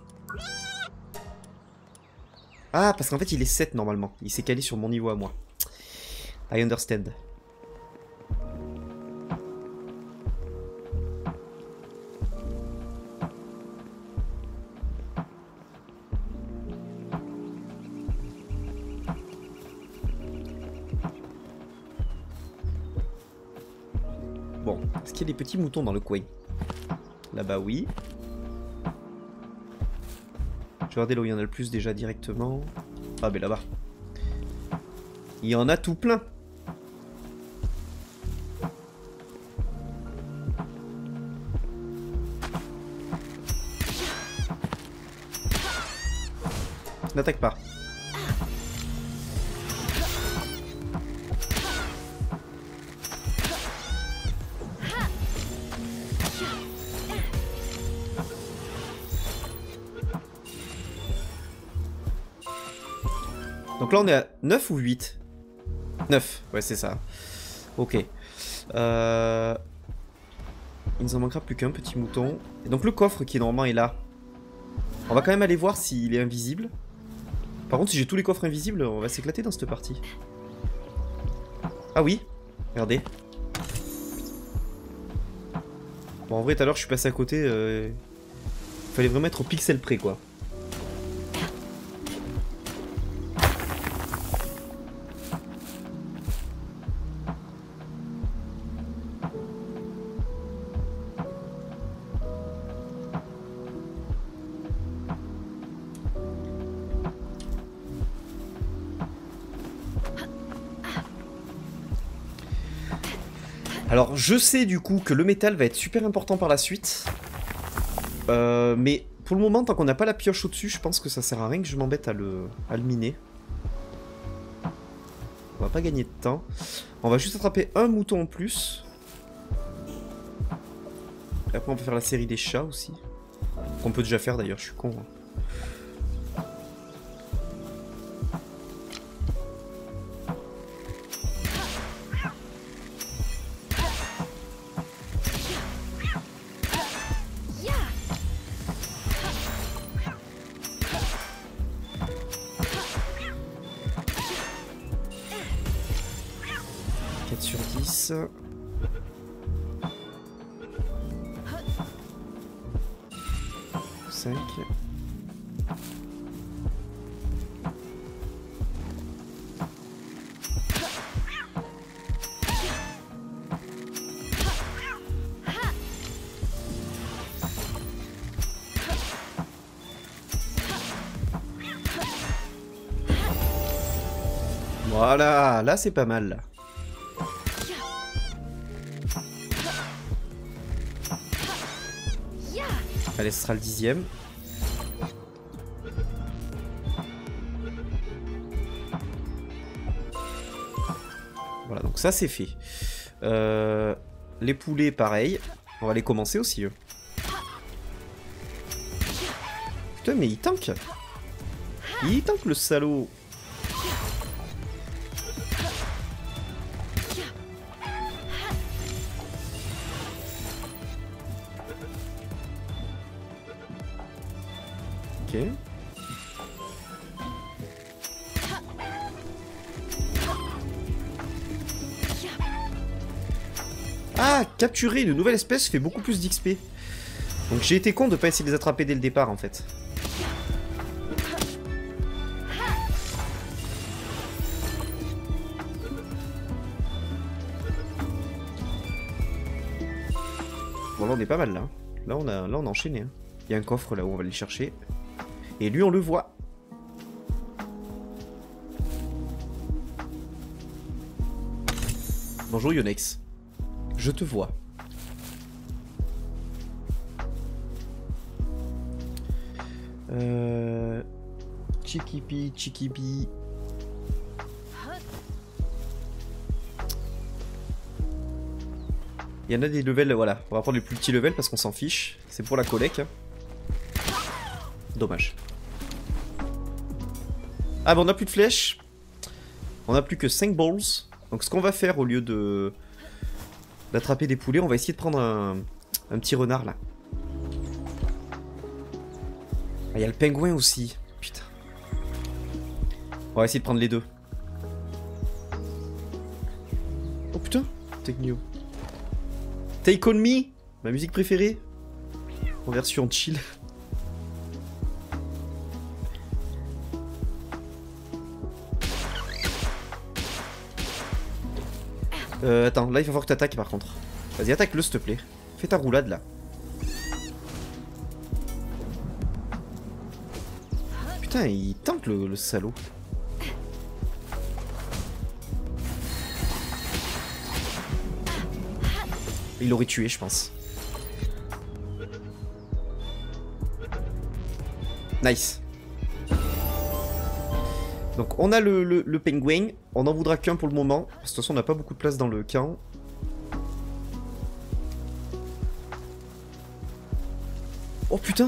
Ah, parce qu'en fait, il est 7 normalement. Il s'est calé sur mon niveau à moi. I understand. Bon, est-ce qu'il y a des petits moutons dans le coin? Là-bas, oui. Je vais regarder là où il y en a le plus déjà directement. Ah, mais là-bas. Il y en a tout plein. N'attaque pas. Donc là on est à 9 ou 8? 9, ouais c'est ça. Ok. Il nous en manquera plus qu'un petit mouton. Et donc le coffre qui normalement est là. On va quand même aller voir s'il est invisible. Par contre si j'ai tous les coffres invisibles, on va s'éclater dans cette partie. Ah oui, regardez. Bon en vrai tout à l'heure je suis passé à côté. Fallait vraiment être au pixel près quoi. Alors je sais du coup que le métal va être super important par la suite. Mais pour le moment, tant qu'on n'a pas la pioche au-dessus, je pense que ça sert à rien que je m'embête à le miner. On va pas gagner de temps. On va juste attraper un mouton en plus. Et après on peut faire la série des chats aussi. Qu'on peut déjà faire d'ailleurs, je suis con. Hein. Sur 10. Cinq. Voilà, là c'est pas mal. Là. Allez, ce sera le 10e. Voilà, donc ça c'est fait. Les poulets, pareil. On va les commencer aussi, eux. Putain, mais il tank. Il tank, le salaud. Ok. Ah, capturer une nouvelle espèce fait beaucoup plus d'XP. Donc j'ai été con de pas essayer de les attraper dès le départ en fait. Bon là on est pas mal là. Là on a enchaîné. Hein. Il y a un coffre là où on va aller le chercher. Et lui on le voit. Bonjour Yonex. Je te vois. Chikipi, Chikipi. Il y en a des levels, voilà. On va prendre les plus petits levels parce qu'on s'en fiche. C'est pour la collecte. Dommage. Ah bah on a plus de flèches. On a plus que 5 balls. Donc ce qu'on va faire au lieu de d'attraper des poulets, on va essayer de prendre un petit renard là. Ah, il y a le pingouin aussi. Putain. On va essayer de prendre les deux. Oh putain, Techno. Take on me, ma musique préférée. En version chill. Attends, là il va falloir que t'attaques par contre. Vas-y, attaque-le s'il te plaît. Fais ta roulade là. Putain, il tente le salaud. Il l'aurait tué, je pense. Nice. Donc on a le pingouin. On n'en voudra qu'un pour le moment. De toute façon, on n'a pas beaucoup de place dans le camp. Oh putain.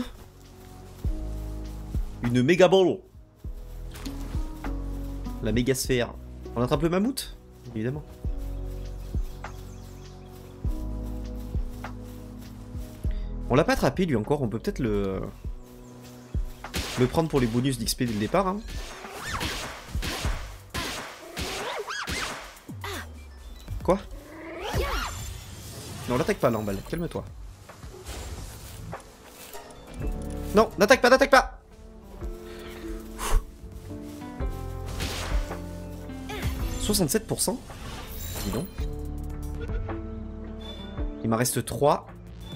Une méga ball. La méga sphère. On attrape le mammouth? Évidemment. On l'a pas attrapé lui encore, on peut peut-être le prendre pour les bonus d'XP dès le départ. Hein. Quoi? Non, l'attaque pas l'emballe, calme-toi. Non, n'attaque pas, n'attaque pas. 67%. Dis donc. Il m'en reste 3.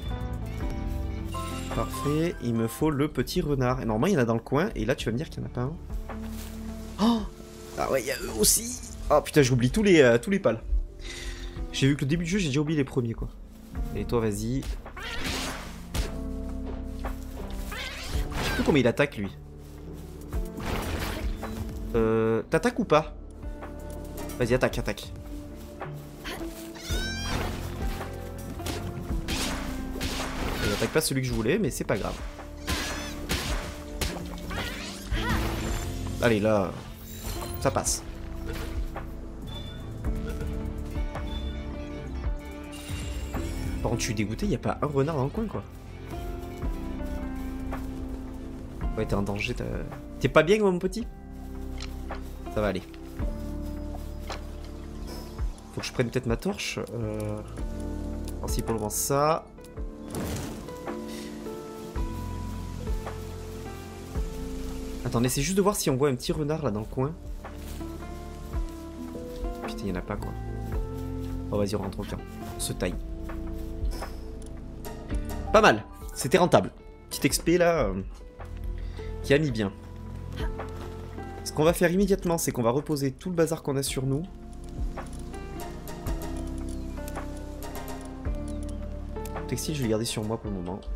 Parfait, il me faut le petit renard. Et normalement, il y en a dans le coin. Et là, tu vas me dire qu'il n'y en a pas un. Oh! Ah ouais, il y a eux aussi. Oh putain, j'oublie tous les pales. J'ai vu que le début du jeu, j'ai déjà oublié les premiers, quoi. Et toi, vas-y. Je sais plus comment il attaque, lui. T'attaques ou pas? Vas-y, attaque, attaque. Il attaque pas celui que je voulais, mais c'est pas grave. Allez, là, ça passe. Par contre, je suis dégoûté, il n'y a pas un renard dans le coin, quoi. Ouais, t'es en danger, t'es pas bien, mon petit? Ça va aller. Faut que je prenne peut-être ma torche. Principalement ça. Attendez, c'est juste de voir si on voit un petit renard là dans le coin. Putain, il n'y en a pas quoi. Oh, vas-y, on rentre au camp. On se taille. Pas mal. C'était rentable. Petit XP là. Qui a mis bien. Est-ce qu'on va faire immédiatement, c'est qu'on va reposer tout le bazar qu'on a sur nous. Le textile, je vais le garder sur moi pour le moment.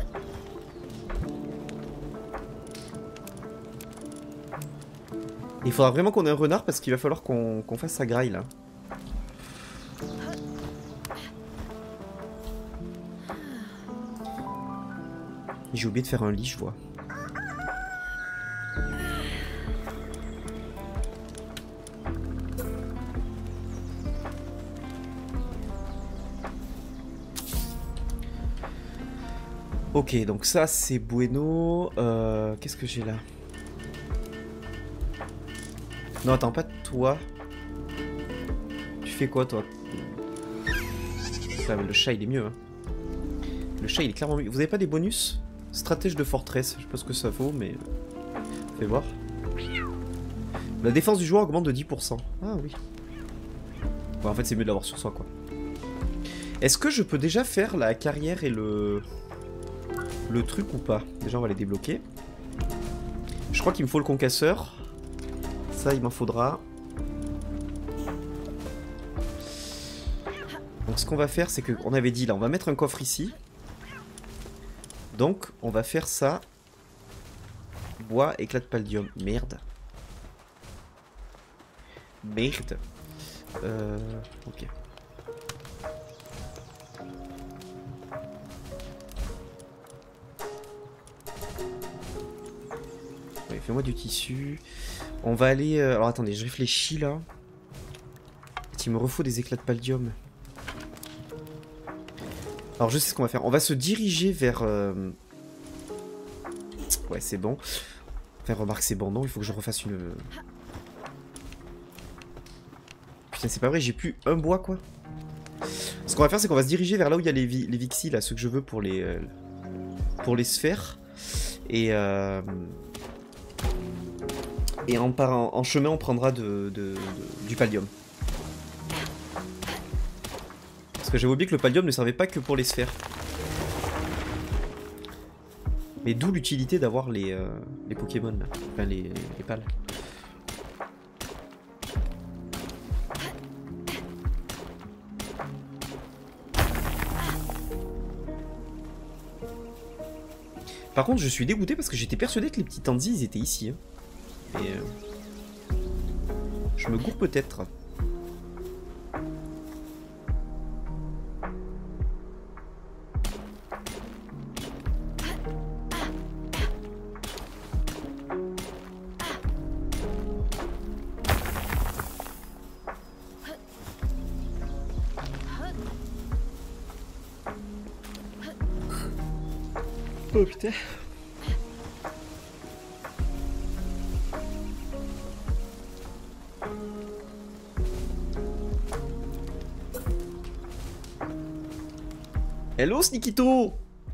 Il faudra vraiment qu'on ait un renard parce qu'il va falloir qu'on fasse sa graille là. J'ai oublié de faire un lit, je vois. Ok, donc ça c'est bueno. Qu'est-ce que j'ai là? Non, attends, pas toi. Tu fais quoi, toi? Ouais, mais le chat, il est mieux. Hein. Le chat, il est clairement mieux. Vous avez pas des bonus? Stratège de forteresse. Je sais pas ce que ça vaut, mais... Fais voir. La défense du joueur augmente de 10%. Ah oui. Ouais, en fait, c'est mieux de l'avoir sur soi, quoi. Est-ce que je peux déjà faire la carrière et le truc ou pas? Déjà, on va les débloquer. Je crois qu'il me faut le concasseur. Ça, il m'en faudra. Donc, ce qu'on va faire, c'est que... On avait dit, là, on va mettre un coffre ici. Donc, on va faire ça. Bois, éclat de paldium. Merde. Merde. Ok. Ouais, fais-moi du tissu. On va aller... Alors, attendez, je réfléchis, là. Il me refaut des éclats de paldium. Alors, je sais ce qu'on va faire. On va se diriger vers... Ouais, c'est bon. Enfin, remarque, c'est bon. Non, il faut que je refasse une... Putain, c'est pas vrai, j'ai plus un bois, quoi. Ce qu'on va faire, c'est qu'on va se diriger vers là où il y a les Vixi, là, ceux que je veux pour les sphères. Et en chemin, on prendra du pallium. Parce que j'avais oublié que le pallium ne servait pas que pour les sphères. Mais d'où l'utilité d'avoir les Pokémon, là. Enfin, les pales. Par contre, je suis dégoûté parce que j'étais persuadé que les petits Tanzi, ils étaient ici. Hein. Et je me gourre peut-être. Oh putain. Hello Snikito.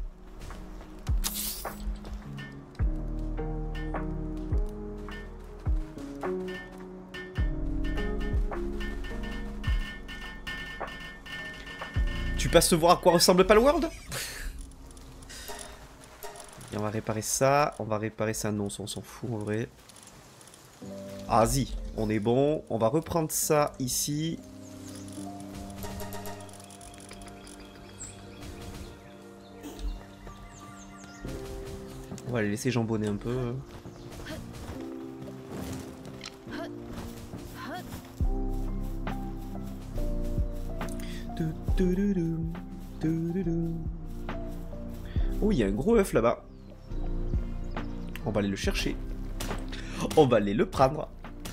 Tu passes te voir à quoi ressemble Palworld? Et on va réparer ça. On va réparer ça. Non, ça on s'en fout en vrai. Ah, si. On est bon. On va reprendre ça ici. On va les laisser jambonner un peu. Oh, il y a un gros œuf là-bas. On va aller le chercher. On va aller le prendre.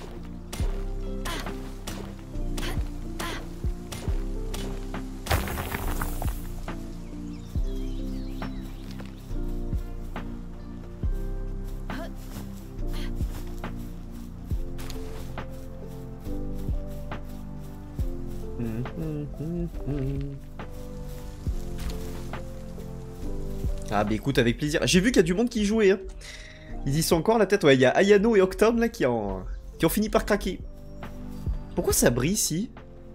Ah bah écoute, avec plaisir. J'ai vu qu'il y a du monde qui y jouait. Hein. Ils y sont encore à la tête. Ouais, il y a Ayano et Octone là qui ont fini par craquer. Pourquoi ça brille ici?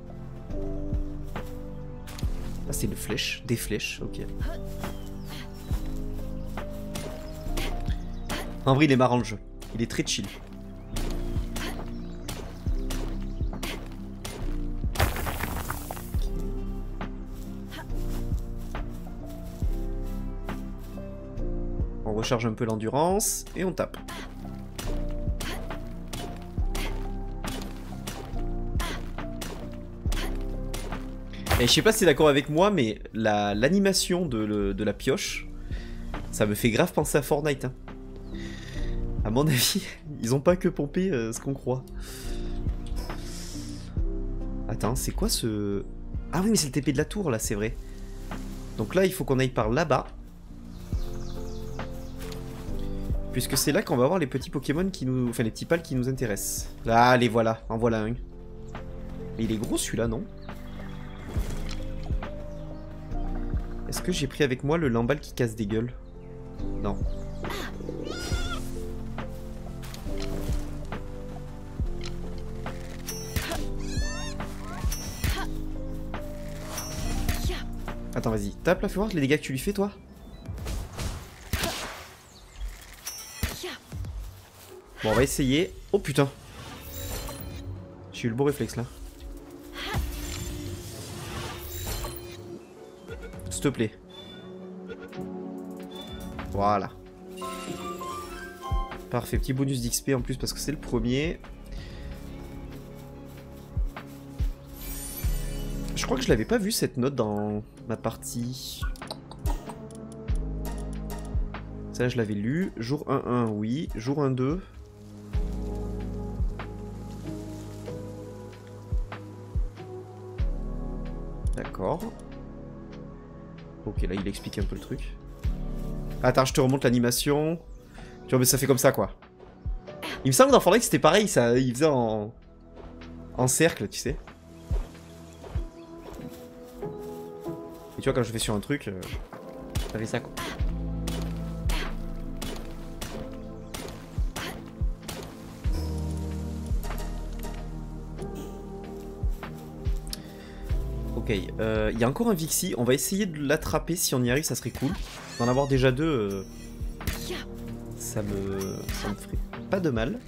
Ah, c'est une flèche. Des flèches, ok. En vrai, il est marrant le jeu. Il est très chill. recharge un peu l'endurance et on tape. Et je sais pas si t'es d'accord avec moi, mais l'animation de la pioche, ça me fait grave penser à Fortnite. Hein. À mon avis, ils ont pas que pompé ce qu'on croit. Attends, c'est quoi ce... Ah oui, mais c'est le TP de la tour, là, c'est vrai. Donc là, il faut qu'on aille par là-bas. Puisque c'est là qu'on va avoir les petits Pokémon qui nous... Enfin, les petits pals qui nous intéressent. Là, allez, voilà. En voilà un. Mais il est gros, celui-là, non? Est-ce que j'ai pris avec moi le Lamball qui casse des gueules? Non. Attends, vas-y. Tape là, fais voir les dégâts que tu lui fais, toi. Bon, on va essayer. Oh putain. J'ai eu le beau réflexe là. S'il te plaît. Voilà. Parfait, petit bonus d'XP en plus parce que c'est le premier. Je crois que je l'avais pas vu cette note dans ma partie. Ça je l'avais lu. Jour 1-1, oui. Jour 1-2. D'accord. Ok, là il explique un peu le truc. Attends, je te remonte l'animation. Tu vois, mais ça fait comme ça quoi. Il me semble que dans Fortnite c'était pareil, ça, il faisait en cercle, tu sais. Et tu vois, quand je fais sur un truc, ça fait ça quoi. Ok, il y a encore un Vixie. On va essayer de l'attraper si on y arrive, ça serait cool. D'en avoir déjà deux, ça me ferait pas de mal.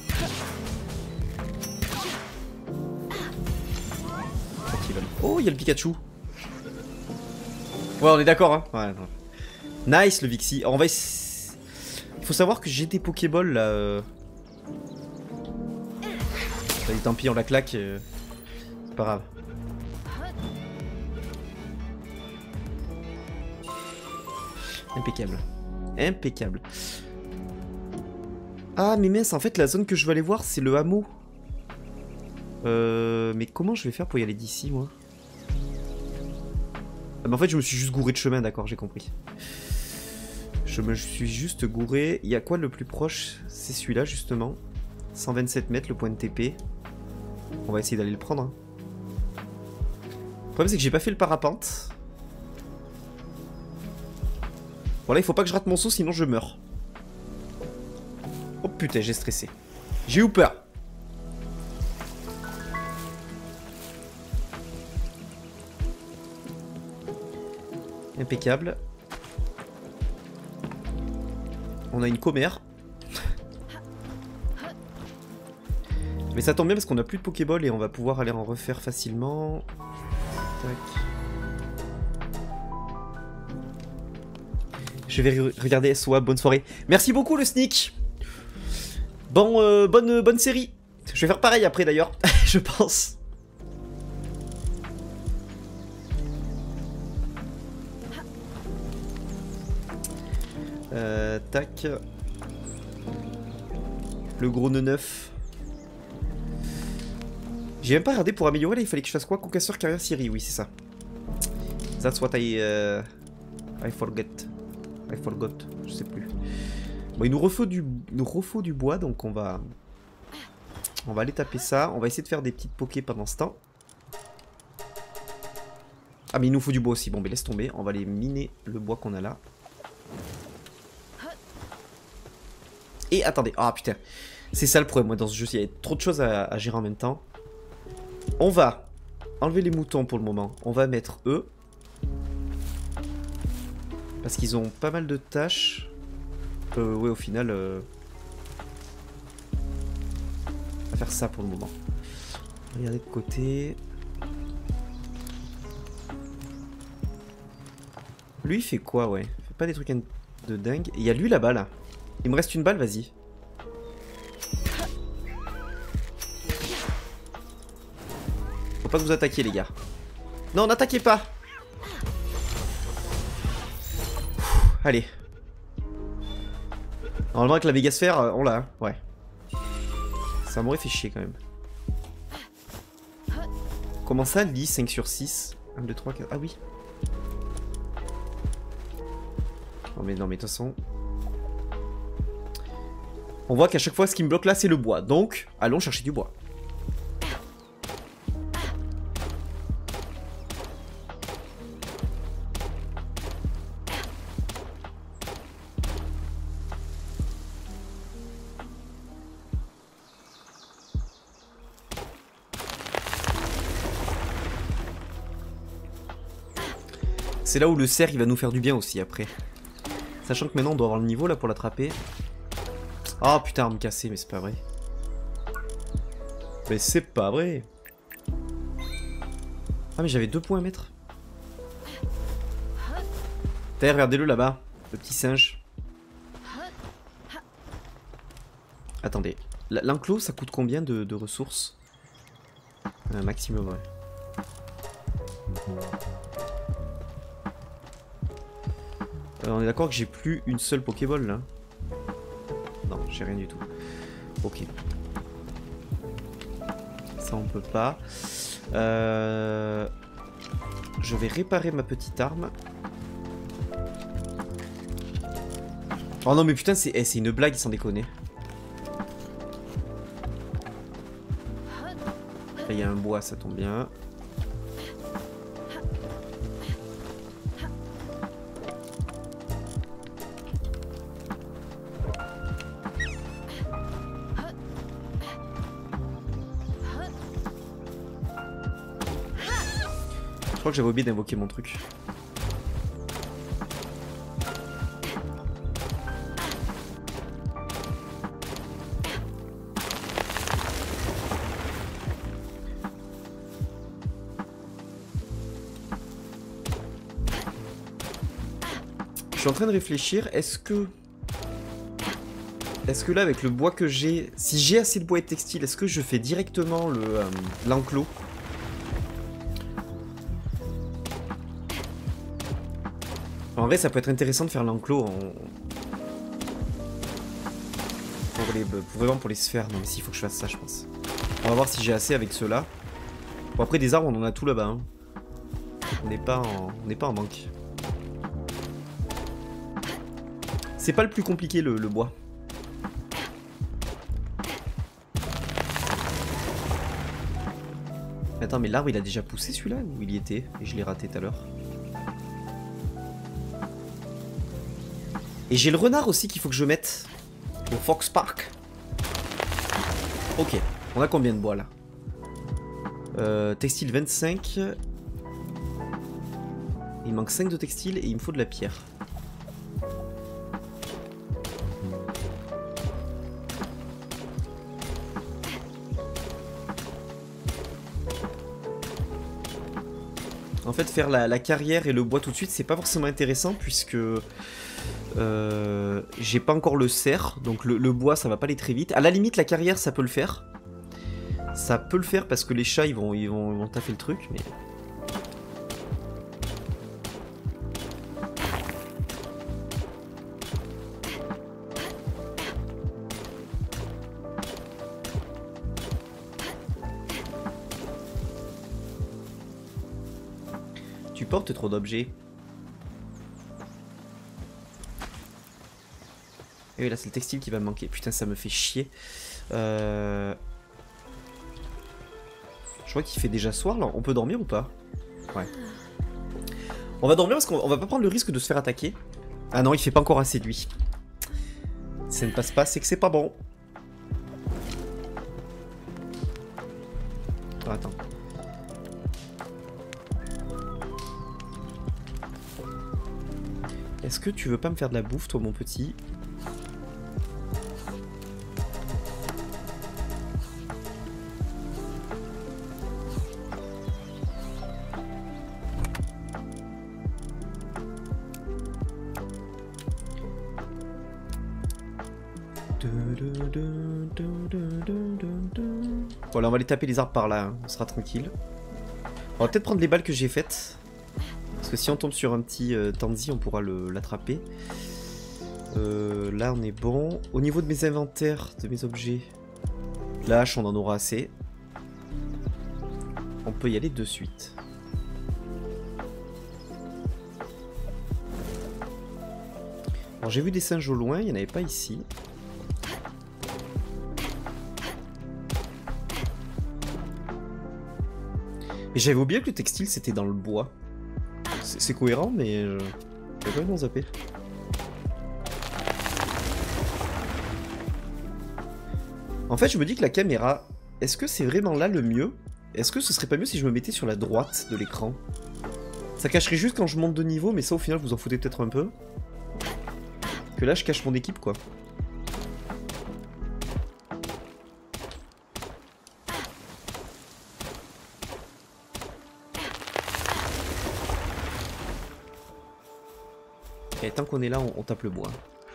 Oh, il y a le Pikachu. Ouais, on est d'accord, hein. Ouais, non. Nice, le Vixie. Alors, on va faut savoir que j'ai des Pokéballs, là. Allez, tant pis, on la claque. C'est pas grave. Impeccable. Impeccable. Ah, mais mince, en fait, la zone que je veux aller voir, c'est le hameau. Mais comment je vais faire pour y aller d'ici, moi? Ah, mais en fait, je me suis juste gouré de chemin, d'accord, j'ai compris. Je me suis juste gouré. Il y a quoi le plus proche? C'est celui-là, justement. 127 mètres, le point de TP. On va essayer d'aller le prendre. Hein. Le problème, c'est que j'ai pas fait le parapente. Voilà, il faut pas que je rate mon saut, sinon je meurs. Oh putain, j'ai stressé. J'ai eu peur. Impeccable. On a une commère. Mais ça tombe bien parce qu'on a plus de Pokéball et on va pouvoir aller en refaire facilement. Tac. Je vais regarder SOA, bonne soirée. Merci beaucoup le sneak. Bon, bonne série. Je vais faire pareil après d'ailleurs, je pense. Tac. Le gros nœud neuf. J'ai même pas regardé pour améliorer là, il fallait que je fasse quoi? Concasseur, carrière, Siri, oui c'est ça. That's what I forget. I forgot, je sais plus. Bon, il nous refaut du bois, donc on va aller taper ça. On va essayer de faire des petites pokés pendant ce temps. Ah mais il nous faut du bois aussi, bon mais laisse tomber, on va aller miner le bois qu'on a là. Et attendez, ah putain, c'est ça le problème moi dans ce jeu, il y a trop de choses à gérer en même temps. On va enlever les moutons pour le moment, on va mettre eux. Parce qu'ils ont pas mal de tâches. Ouais au final... On va faire ça pour le moment. Regardez de côté. Lui il fait quoi ouais? Il fait pas des trucs... de dingue. Et il y a lui là-bas, là. Il me reste une balle, vas-y. Faut pas que vous attaquiez, les gars. Non, n'attaquez pas. Allez. Normalement, avec la mégasphère, on l'a. Hein. Ouais. Ça m'aurait fait chier quand même. Comment ça, lit 5 sur 6 1, 2, 3, 4. Ah oui. Non, mais de toute façon. On voit qu'à chaque fois, ce qui me bloque là, c'est le bois. Donc, allons chercher du bois. C'est là où le cerf il va nous faire du bien aussi après. Sachant que maintenant on doit avoir le niveau là pour l'attraper. Ah putain, arme cassée, mais c'est pas vrai. Mais c'est pas vrai. Ah mais j'avais 2 points à mettre. D'ailleurs, regardez-le là-bas, le petit singe. Attendez, l'enclos ça coûte combien de ressources? Un maximum, ouais. On est d'accord que j'ai plus une seule Pokéball là. Non, j'ai rien du tout. Ok. Ça on peut pas. Je vais réparer ma petite arme. Oh non mais putain c'est une blague sans déconner. Là il y a un bois, ça tombe bien. Je crois que j'avais oublié d'invoquer mon truc. Je suis en train de réfléchir, est-ce que là avec le bois que j'ai, si j'ai assez de bois et de textile, est-ce que je fais directement l'enclos? En vrai, ça peut être intéressant de faire l'enclos vraiment pour les sphères. Non, mais s'il faut que je fasse ça, je pense. On va voir si j'ai assez avec ceux-là. Bon, après, des arbres, on en a tout là-bas. Hein. On n'est pas en manque. C'est pas le plus compliqué, le bois. Attends, mais l'arbre, il a déjà poussé celui-là? Ou il y était? Et je l'ai raté tout à l'heure. Et j'ai le renard aussi qu'il faut que je mette. Le Fox Park. Ok. On a combien de bois là? Textile 25. Il manque 5 de textile et il me faut de la pierre. En fait, faire la carrière et le bois tout de suite, c'est pas forcément intéressant puisque j'ai pas encore le cerf, donc le bois ça va pas aller très vite. À la limite, la carrière ça peut le faire. Ça peut le faire parce que les chats ils vont taffer le truc, mais. Tu portes trop d'objets. Et oui, là c'est le textile qui va me manquer. Putain, ça me fait chier. Je crois qu'il fait déjà soir là. On peut dormir ou pas? Ouais. On va dormir parce qu'on va pas prendre le risque de se faire attaquer. Ah non, il fait pas encore assez de nuit. Ça ne passe pas, c'est que c'est pas bon. Oh, attends. Est-ce que tu veux pas me faire de la bouffe, toi, mon petit? Voilà, on va aller taper les arbres par là, hein. On sera tranquille. On va peut-être prendre les balles que j'ai faites. Parce que si on tombe sur un petit Tanzi, on pourra l'attraper. Là, on est bon. Au niveau de mes inventaires, de mes objets, la hache, on en aura assez. On peut y aller de suite. Alors, j'ai vu des singes au loin, il n'y en avait pas ici. Mais j'avais oublié que le textile c'était dans le bois. C'est cohérent, mais j'ai vraiment zappé. En fait, je me dis que la caméra, est-ce que c'est vraiment là le mieux? Est-ce que ce serait pas mieux si je me mettais sur la droite de l'écran? Ça cacherait juste quand je monte de niveau, mais ça au final vous en foutez peut-être un peu. Que là je cache mon équipe quoi. Et tant qu'on est là, on tape le bois.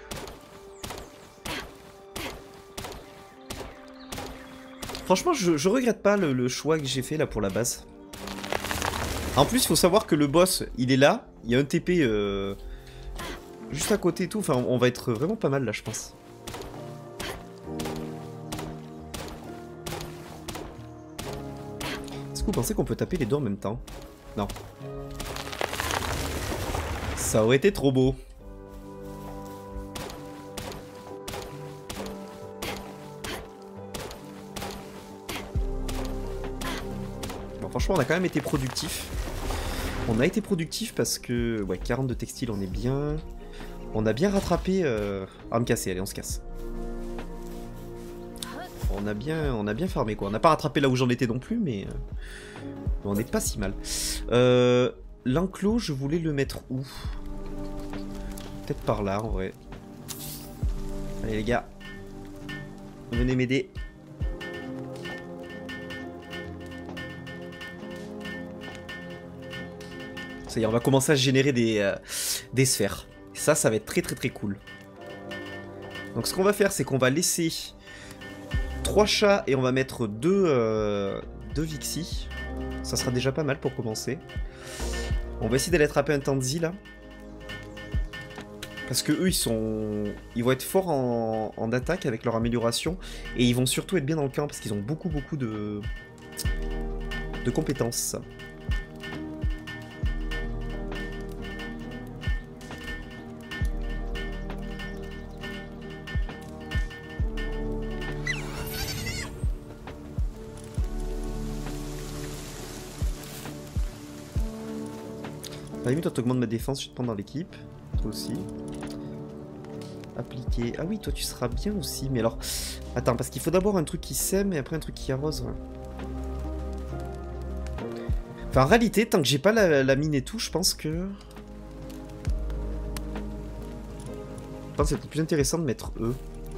Franchement, je regrette pas le choix que j'ai fait là pour la base. En plus, il faut savoir que le boss, il est là. Il y a un TP juste à côté et tout. Enfin, on va être vraiment pas mal là, je pense. Est-ce que vous pensez qu'on peut taper les deux en même temps? Non. Ça aurait été trop beau. Bon, franchement, on a quand même été productif. On a été productif parce que... Ouais, 40 de textile, on est bien. On a bien rattrapé... Ah, me casser, allez, on se casse. On a bien farmé, quoi. On n'a pas rattrapé là où j'en étais non plus, mais... on n'est pas si mal. L'enclos, je voulais le mettre où? Peut-être par là, en vrai. Allez, les gars. Venez m'aider. Ça y est, on va commencer à générer des sphères. Ça va être très très très cool. Donc ce qu'on va faire, c'est qu'on va laisser 3 chats et on va mettre 2 Vixie. Ça sera déjà pas mal pour commencer. On va essayer d'aller attraper un Tanzi là. Parce que eux, ils vont être forts en attaque avec leur amélioration. Et ils vont surtout être bien dans le camp parce qu'ils ont beaucoup de compétences. À la limite, toi, t'augmentes ma défense, je te prends dans l'équipe. Toi aussi. Appliquer. Ah oui, toi, tu seras bien aussi. Mais alors... Attends, parce qu'il faut d'abord un truc qui sème et après un truc qui arrose. Ouais. Enfin, en réalité, tant que j'ai pas la mine et tout, je pense que... Je pense que c'est plus intéressant de mettre eux.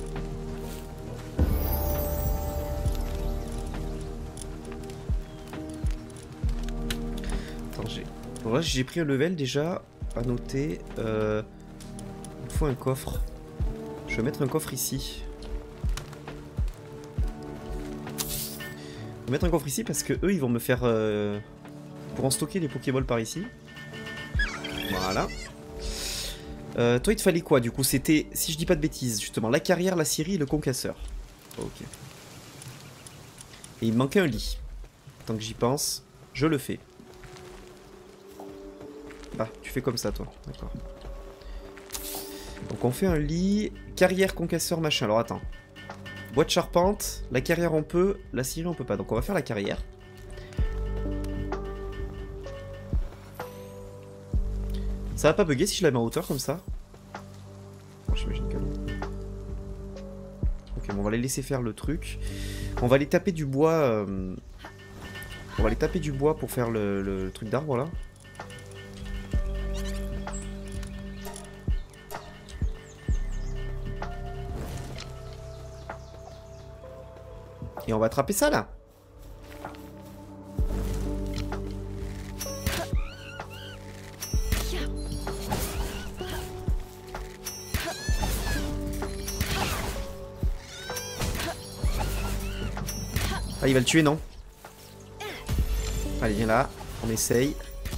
Attends, bon, là, j'ai pris un level déjà. À noter. Il me faut un coffre. Je vais mettre un coffre ici. Je vais mettre un coffre ici parce que eux, ils vont me faire... pourront stocker les Pokéballs par ici. Voilà. Toi, il te fallait quoi du coup? C'était, si je dis pas de bêtises, justement, la carrière, la scierie et le concasseur. Ok. Et il me manquait un lit. Tant que j'y pense, je le fais. Ah, tu fais comme ça, toi. D'accord. Donc on fait un lit, carrière, concasseur, machin. Alors attends. Bois de charpente, la carrière on peut, la scierie on peut pas. Donc on va faire la carrière. Ça va pas bugger si je la mets en hauteur comme ça? J'imagine que non. Ok, bon, on va les laisser faire le truc. On va aller taper du bois. On va aller taper du bois pour faire le truc d'arbre là. Et on va attraper ça là. Ah, il va le tuer, non? Allez, viens là. On essaye.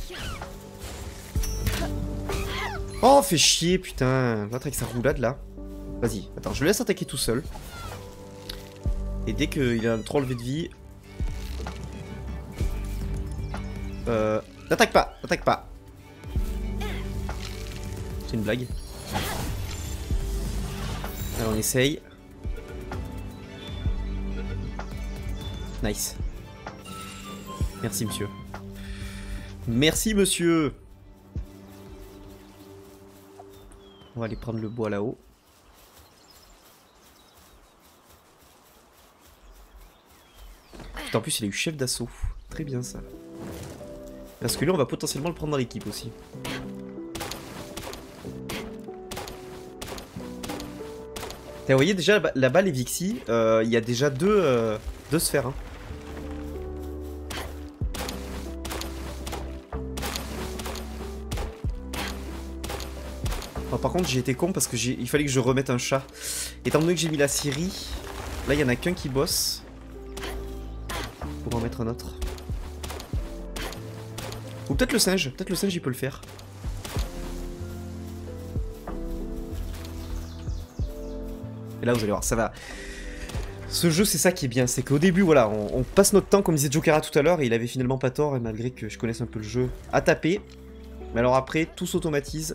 Oh, fait chier, putain. L'autre avec sa roulade, là. Vas-y, attends, je le laisse attaquer tout seul. Et dès qu'il a trop enlevé de vie... N'attaque pas, n'attaque pas. C'est une blague. Alors on essaye. Nice. Merci monsieur. Merci monsieur. On va aller prendre le bois là-haut. Putain, en plus il a eu chef d'assaut. Très bien ça. Parce que lui on va potentiellement le prendre dans l'équipe aussi. Vous voyez déjà là-bas les Vixie, il y a déjà deux sphères. Hein. Oh, par contre j'ai été con parce que il fallait que je remette un chat. Étant donné que j'ai mis la scierie, là il y en a qu'un qui bosse. Pour en mettre un autre. Ou peut-être le singe il peut le faire. Et là vous allez voir, ça va. Ce jeu c'est ça qui est bien, c'est qu'au début voilà, on passe notre temps comme disait Jokera tout à l'heure et il avait finalement pas tort et malgré que je connaisse un peu le jeu, à taper. Mais alors après tout s'automatise.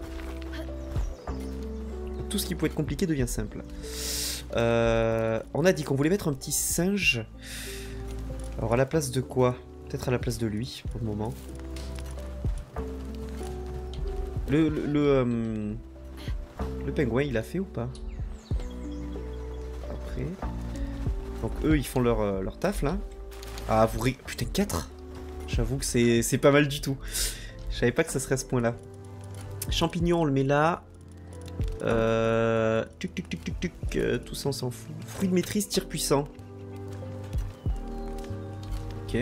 Tout ce qui peut être compliqué devient simple. On a dit qu'on voulait mettre un petit singe. Alors à la place de quoi? Peut-être à la place de lui pour le moment. Le pingouin il a fait ou pas? Après. Donc eux ils font leur taf là. Ah vous putain 4. J'avoue que c'est pas mal du tout. Je savais pas que ça serait à ce point là. Champignon on le met là. Tout ça on s'en fout. Fruit de maîtrise, tir puissant. Ok.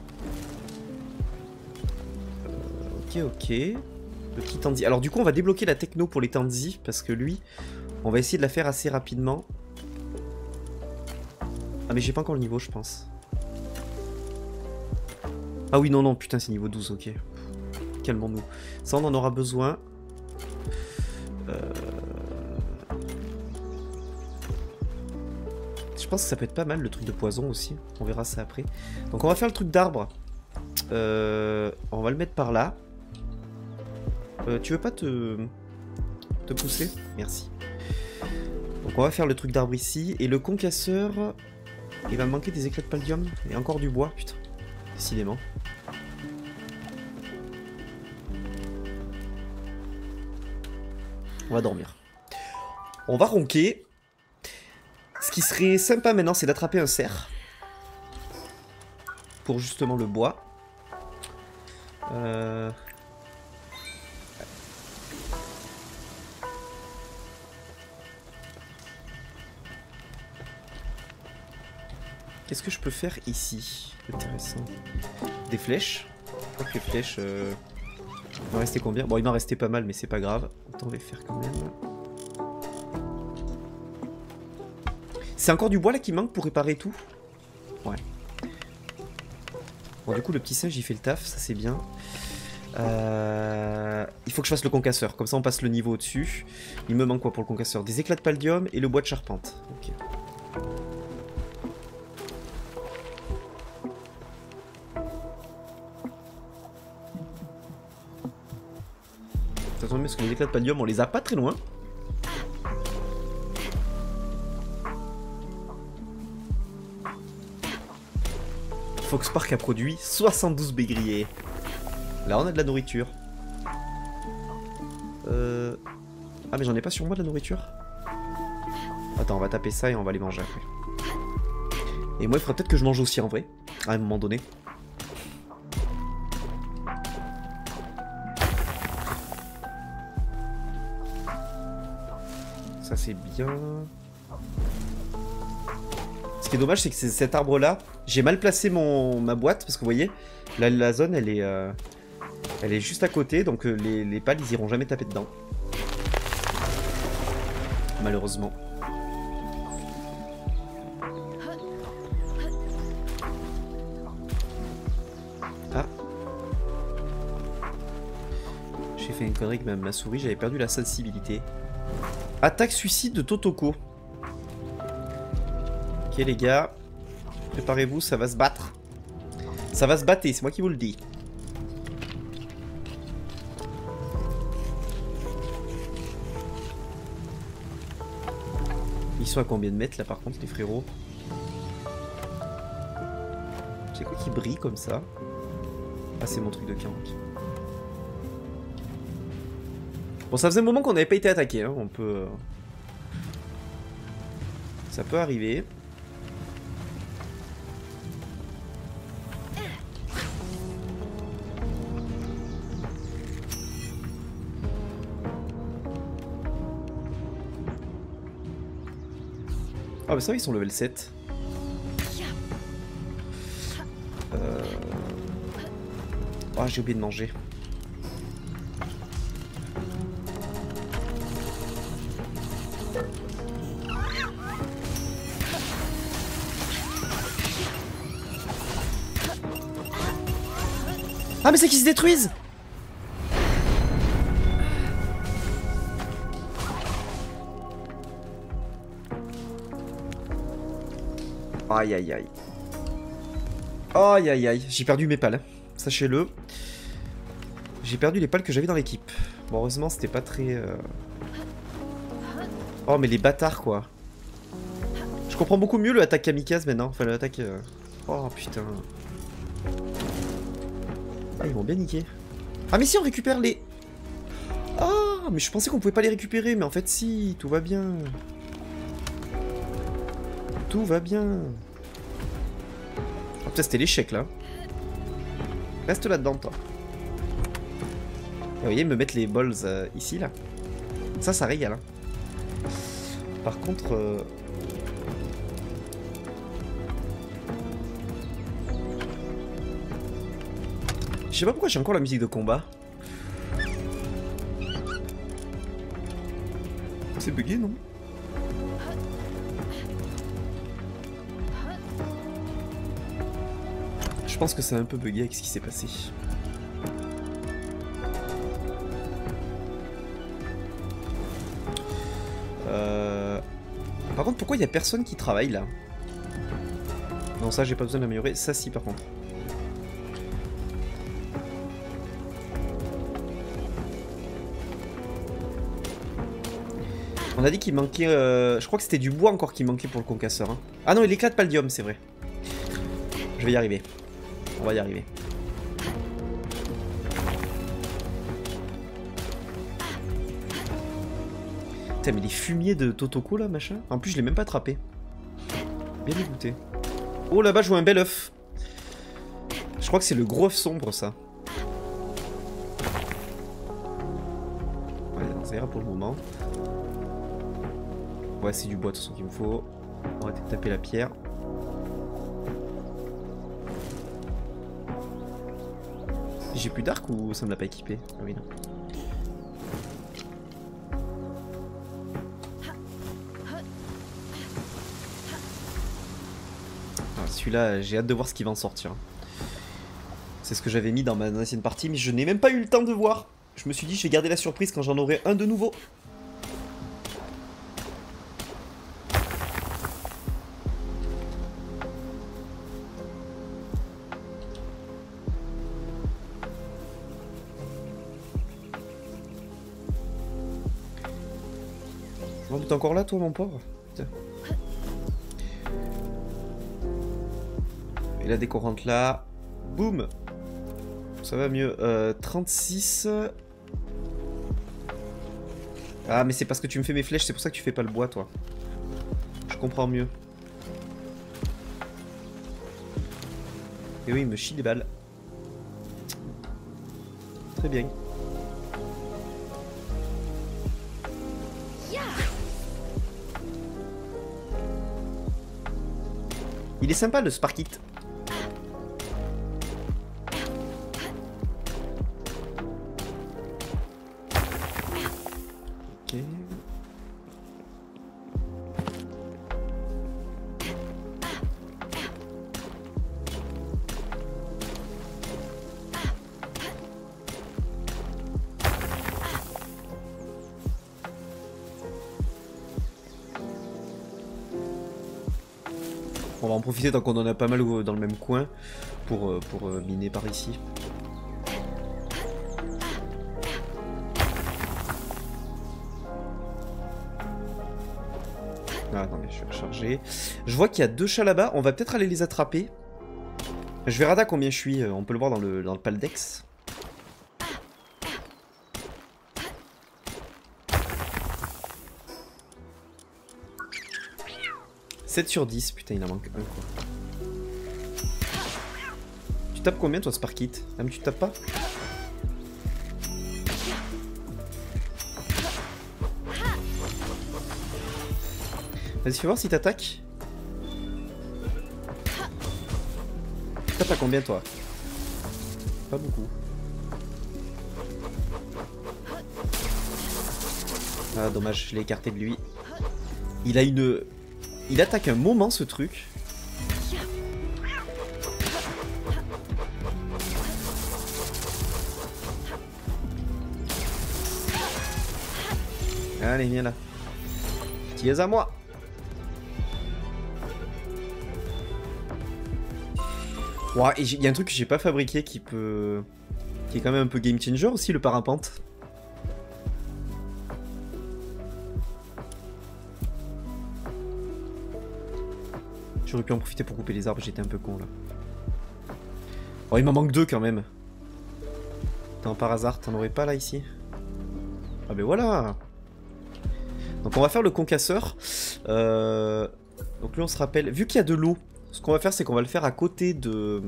Ok. Le petit Tanzi. Alors du coup on va débloquer la techno pour les Tanzi parce que lui, on va essayer de la faire assez rapidement. Ah mais j'ai pas encore le niveau je pense. Ah oui non putain c'est niveau 12 ok. Calmons-nous. Ça on en aura besoin. Je pense que ça peut être pas mal le truc de poison aussi. On verra ça après. Donc on va faire le truc d'arbre. On va le mettre par là. Tu veux pas te pousser? Merci. Donc on va faire le truc d'arbre ici. Et le concasseur, il va me manquer des éclats de paldium. Et encore du bois, putain. Décidément. On va dormir. On va ronquer. Ce qui serait sympa maintenant, c'est d'attraper un cerf. Pour justement le bois. Qu'est-ce que je peux faire ici? Intéressant. Des flèches. Je crois que les flèches... Il m'en restait combien? Bon, il m'en restait pas mal, mais c'est pas grave. Autant les faire quand même. C'est encore du bois là qui manque pour réparer tout? Ouais. Bon, du coup, le petit singe il fait le taf, ça c'est bien. Il faut que je fasse le concasseur, comme ça on passe le niveau au-dessus. Il me manque quoi pour le concasseur? Des éclats de paldium et le bois de charpente. Ok. Parce que les éclats de paldium on les a pas très loin. Fox Park a produit 72 bégriers. Là on a de la nourriture. Ah mais j'en ai pas sur moi de la nourriture. Attends on va taper ça et on va les manger après. Et moi il faudrait peut-être que je mange aussi en vrai. À un moment donné. Ça c'est bien. Ce qui est dommage c'est que cet arbre là, j'ai mal placé ma boîte parce que vous voyez, la zone elle est juste à côté donc les pales ils iront jamais taper dedans. Malheureusement. j'ai fait une connerie avec ma souris, j'avais perdu la sensibilité. Attaque suicide de Totoko. Ok les gars, préparez-vous, ça va se battre. Ça va se battre, c'est moi qui vous le dis. Ils sont à combien de mètres là par contre les frérots? C'est quoi qui brille comme ça? Ah c'est mon truc de 40. Bon ça faisait un moment qu'on n'avait pas été attaqué, hein. On peut... Ça peut arriver. Ah bah ça ils sont level 7. Ah j'ai oublié de manger. Ah mais c'est qu'ils se détruisent. Aïe aïe aïe. Aïe aïe aïe. J'ai perdu mes pales. Sachez-le. J'ai perdu les pales que j'avais dans l'équipe. Bon heureusement c'était pas très... Oh mais les bâtards quoi. Je comprends beaucoup mieux le attaque kamikaze maintenant. Enfin l'attaque... Oh putain. Ah ils m'ont bien niqué. Ah mais si on récupère les... Ah mais je pensais qu'on pouvait pas les récupérer. Mais en fait si, tout va bien. Tout va bien. Ah putain c'était l'échec là. Reste là-dedans toi. Vous voyez me mettre les balls ici là. Ça régale. Hein. Par contre... Je sais pas pourquoi j'ai encore la musique de combat. C'est bugué non? Je pense que c'est un peu bugué avec ce qui s'est passé. Par contre, pourquoi il y a personne qui travaille là? Non, ça j'ai pas besoin d'améliorer. Ça si par contre. On a dit qu'il manquait... Je crois que c'était du bois encore qui manquait pour le concasseur. Hein. Ah non, il éclate paldium, c'est vrai. Je vais y arriver. On va y arriver. Putain, mais les fumiers de Totoko là, machin. En plus, je l'ai même pas attrapé. Bien dégoûté. Oh, là-bas, je vois un bel œuf. Je crois que c'est le gros œuf sombre, ça. Ouais, ça ira pour le moment. Ouais, c'est du bois de toute façon qu'il me faut. On va arrêter de taper la pierre. J'ai plus d'arc ou ça me l'a pas équipé? Ah oui, non. Ah, celui-là, j'ai hâte de voir ce qui va en sortir. C'est ce que j'avais mis dans ma ancienne partie, mais je n'ai même pas eu le temps de voir. Je me suis dit, je vais garder la surprise quand j'en aurai un de nouveau. Oh, t'es encore là, toi, mon pauvre? Putain. Et la déco rentre là. Boum. Ça va mieux. 36. Ah, mais c'est parce que tu me fais mes flèches, c'est pour ça que tu fais pas le bois, toi. Je comprends mieux. Et oui, il me chie des balles. Très bien. Il est sympa le Sparkit. Ok. va en profiter tant qu'on en a pas mal dans le même coin pour miner par ici. Ah, attendez, je vais recharger. Je vois qu'il y a 2 chats là-bas. On va peut-être aller les attraper. Je verrai à combien je suis. On peut le voir dans le paldex. 7 sur 10. Putain, il en manque un, quoi. Tu tapes combien, toi, Sparkit? Ah, mais tu tapes pas? Vas-y, fais voir si t'attaques. Tu tapes à combien, toi? Pas beaucoup. Ah, dommage, je l'ai écarté de lui. Il a une... Il attaque un moment, ce truc. Allez, viens là. Tu es à moi. Ouais, il y a un truc que j'ai pas fabriqué qui peut... qui est quand même un peu game changer aussi, le parapente. J'aurais pu en profiter pour couper les arbres, j'étais un peu con là. Oh, il m'en manque 2 quand même. Attends, par hasard, t'en aurais pas là ici? Ah ben voilà. Donc on va faire le concasseur. Donc lui on se rappelle, vu qu'il y a de l'eau, ce qu'on va faire c'est qu'on va le faire à côté de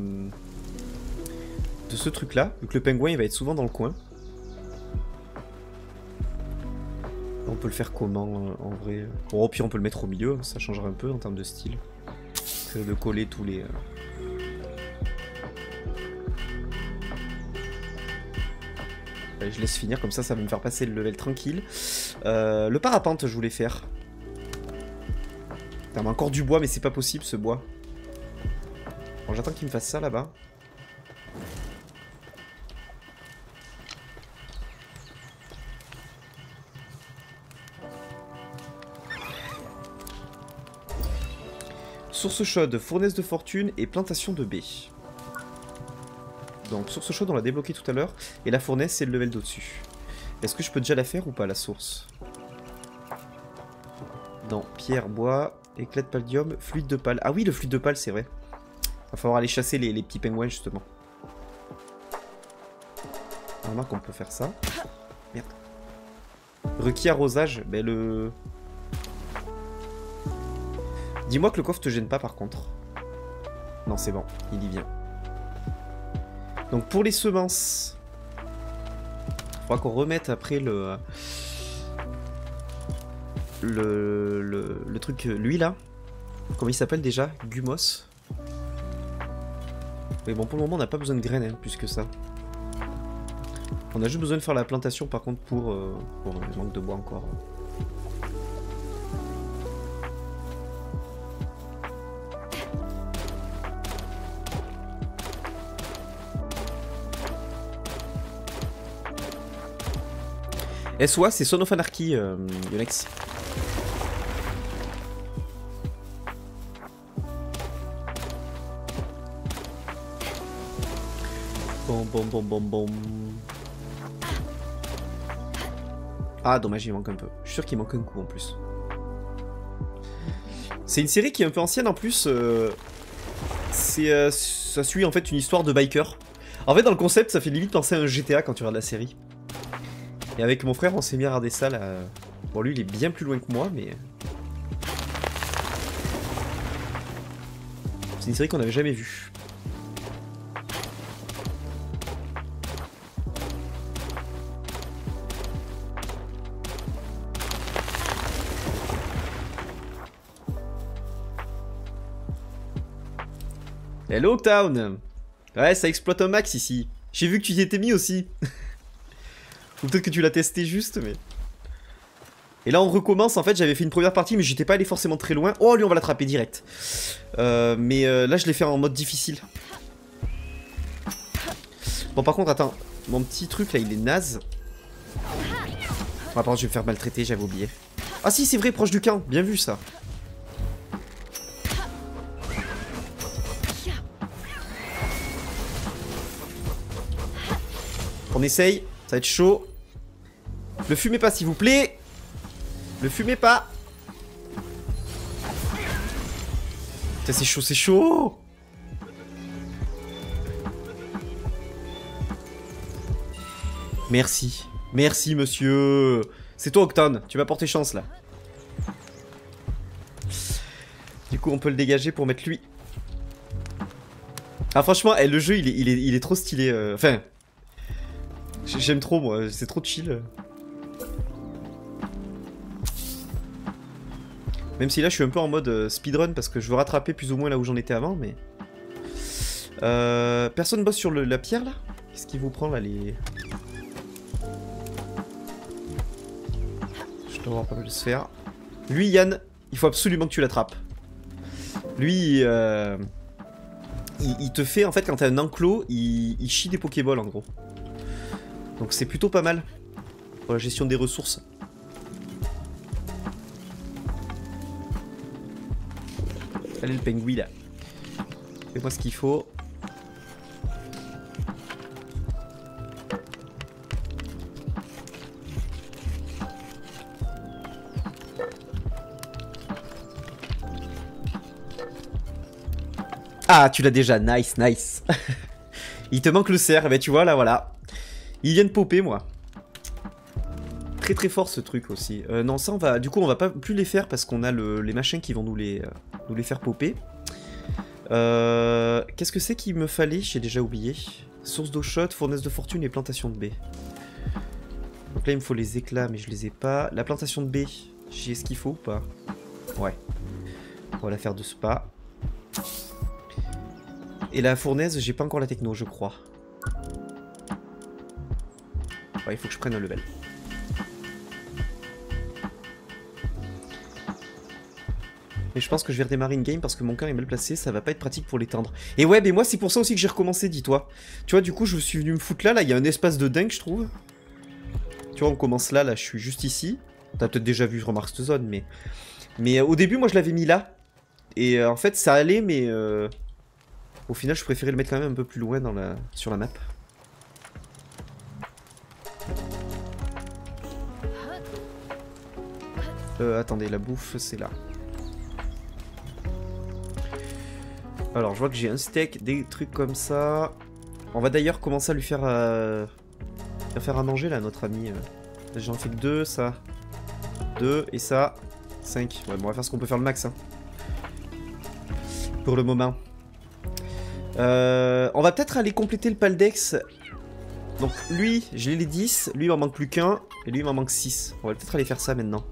ce truc là, vu que le pingouin il va être souvent dans le coin. On peut le faire comment en vrai? Bon, puis on peut le mettre au milieu, ça changera un peu en termes de style. C'est de coller tous les... Allez, je laisse finir, comme ça va me faire passer le level tranquille. Le parapente je voulais faire. Putain, mais encore du bois, mais c'est pas possible ce bois. Bon, j'attends qu'il me fasse ça là-bas. Source chaude, fournaise de fortune et plantation de baies. Donc source chaude on l'a débloqué tout à l'heure. Et la fournaise c'est le level d'au-dessus. Est-ce que je peux déjà la faire ou pas la source? Non, pierre, bois, éclat de paldium, fluide de pal. Ah oui, le fluide de pal c'est vrai. Va falloir aller chasser les petits pingouins justement. On remarque qu'on peut faire ça. Merde. Requis arrosage, ben le... Dis-moi que le coffre te gêne pas par contre. Non, c'est bon, il y vient. Donc pour les semences, il faudra qu'on remette après le truc, lui là. Comment il s'appelle déjà? Gumos. Mais bon, pour le moment, on n'a pas besoin de graines, hein, plus que ça. On a juste besoin de faire la plantation par contre pour le manque de bois encore. SOA, c'est Son of Anarchy, Yonex. Bon. Ah, dommage, il manque un peu. Je suis sûr qu'il manque un coup en plus. C'est une série qui est un peu ancienne en plus. Ça suit en fait une histoire de biker. En fait, dans le concept, ça fait limite penser à un GTA quand tu regardes la série. Et avec mon frère, on s'est mis à regarder ça là. Bon, lui, il est bien plus loin que moi, mais... C'est une série qu'on n'avait jamais vue. Hello, Town! Ouais, ça exploite un max ici. J'ai vu que tu y étais mis aussi. Ou peut-être que tu l'as testé juste, mais... Et là, on recommence. En fait, j'avais fait une première partie, mais j'étais pas allé forcément très loin. Oh, lui, on va l'attraper direct. Mais là, je l'ai fait en mode difficile. Bon, par contre, attends. Mon petit truc, là, il est naze. Bon, pardon, je vais me faire maltraiter, j'avais oublié. Ah si, c'est vrai, proche du camp. Bien vu, ça. On essaye. Ça va être chaud. Le fumez pas, s'il vous plaît. Le fumez pas. Putain, c'est chaud, c'est chaud. Merci. Merci, monsieur. C'est toi, Octane. Tu m'as porté chance, là. Du coup, on peut le dégager pour mettre lui. Ah, franchement, le jeu, il est trop stylé. Enfin, j'aime trop, moi. C'est trop chill. Même si là, je suis un peu en mode speedrun parce que je veux rattraper plus ou moins là où j'en étais avant, mais... personne bosse sur la pierre, là? Qu'est-ce qui vous prend, là, les... Je dois avoir pas mal de sphères. Lui, Yann, il faut absolument que tu l'attrapes. Lui, il te fait, en fait, quand t'as un enclos, il chie des Pokéballs, en gros. Donc c'est plutôt pas mal pour la gestion des ressources. Allez, le pingouin, là. Fais-moi ce qu'il faut. Ah, tu l'as déjà, nice, nice. Il te manque le cerf, ben tu vois, là, voilà. Il vient de popper, moi. Très très fort ce truc aussi. Non, ça on va... Du coup, on va pas plus les faire parce qu'on a les machins qui vont nous les faire popper. Qu'est-ce que c'est qu'il me fallait? J'ai déjà oublié. Source d'eau chaude, fournaise de fortune et plantation de baies. Donc là, il me faut les éclats, mais je les ai pas. La plantation de baies, j'ai ce qu'il faut ou pas? Ouais. On va la faire de spa. Et la fournaise, j'ai pas encore la techno, je crois. Ouais, il faut que je prenne un level. Mais je pense que je vais redémarrer une game parce que mon camp est mal placé, ça va pas être pratique pour l'étendre. Et ouais, mais moi c'est pour ça aussi que j'ai recommencé, dis-toi. Tu vois, du coup, je suis venu me foutre là, il y a un espace de dingue, je trouve. Tu vois, on commence là, je suis juste ici. T'as peut-être déjà vu, je remarque cette zone, mais au début, moi je l'avais mis là. Et en fait, ça allait, mais au final, je préférais le mettre quand même un peu plus loin sur la map. Attendez, la bouffe, c'est là. Alors, je vois que j'ai un steak, des trucs comme ça. On va d'ailleurs commencer à lui faire à manger, là, notre ami. J'en fais que 2, ça. 2, et ça. 5. Ouais, bon, on va faire ce qu'on peut faire le max, hein. Pour le moment. On va peut-être aller compléter le Paldex. Donc, lui, j'ai les 10. Lui, il m'en manque plus qu'un. Et lui, il m'en manque 6. On va peut-être aller faire ça maintenant.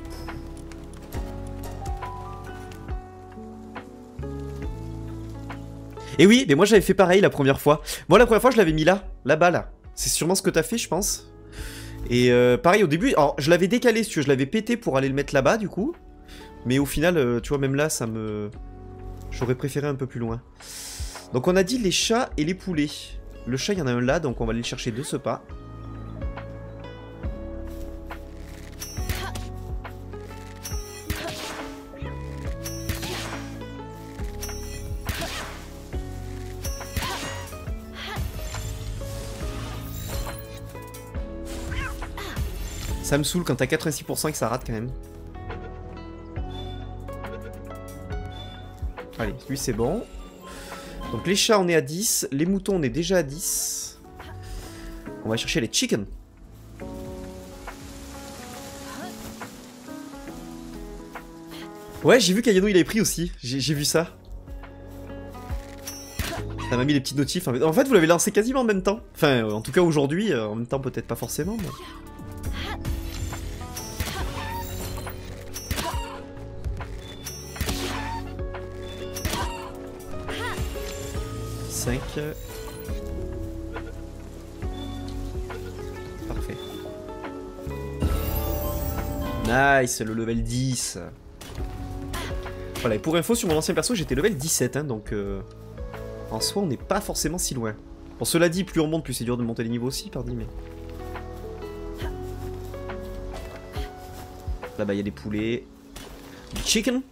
Et oui, mais moi j'avais fait pareil la première fois. Moi la première fois je l'avais mis là, là-bas là. C'est sûrement ce que t'as fait je pense. Et pareil au début, alors je l'avais décalé si tu veux, je l'avais pété pour aller le mettre là-bas du coup. Mais au final, tu vois même là ça me... J'aurais préféré un peu plus loin. Donc on a dit les chats et les poulets. Le chat il y en a un là, donc on va aller le chercher de ce pas. Ça me saoule quand t'as 86% et que ça rate quand même. Allez, lui c'est bon. Donc les chats on est à 10, les moutons on est déjà à 10. On va chercher les chickens. Ouais, j'ai vu qu'Ayano il avait pris aussi, j'ai vu ça. Ça m'a mis les petites notifs. En fait vous l'avez lancé quasiment en même temps. Enfin en tout cas aujourd'hui, en même temps peut-être pas forcément. Mais... 5. Parfait. Nice, le level 10. Voilà, et pour info, sur mon ancien perso, j'étais level 17, hein, donc en soi, on n'est pas forcément si loin. Bon, cela dit, plus on monte, plus c'est dur de monter les niveaux aussi, pardi, mais... Là-bas, il y a des poulets. Du chicken.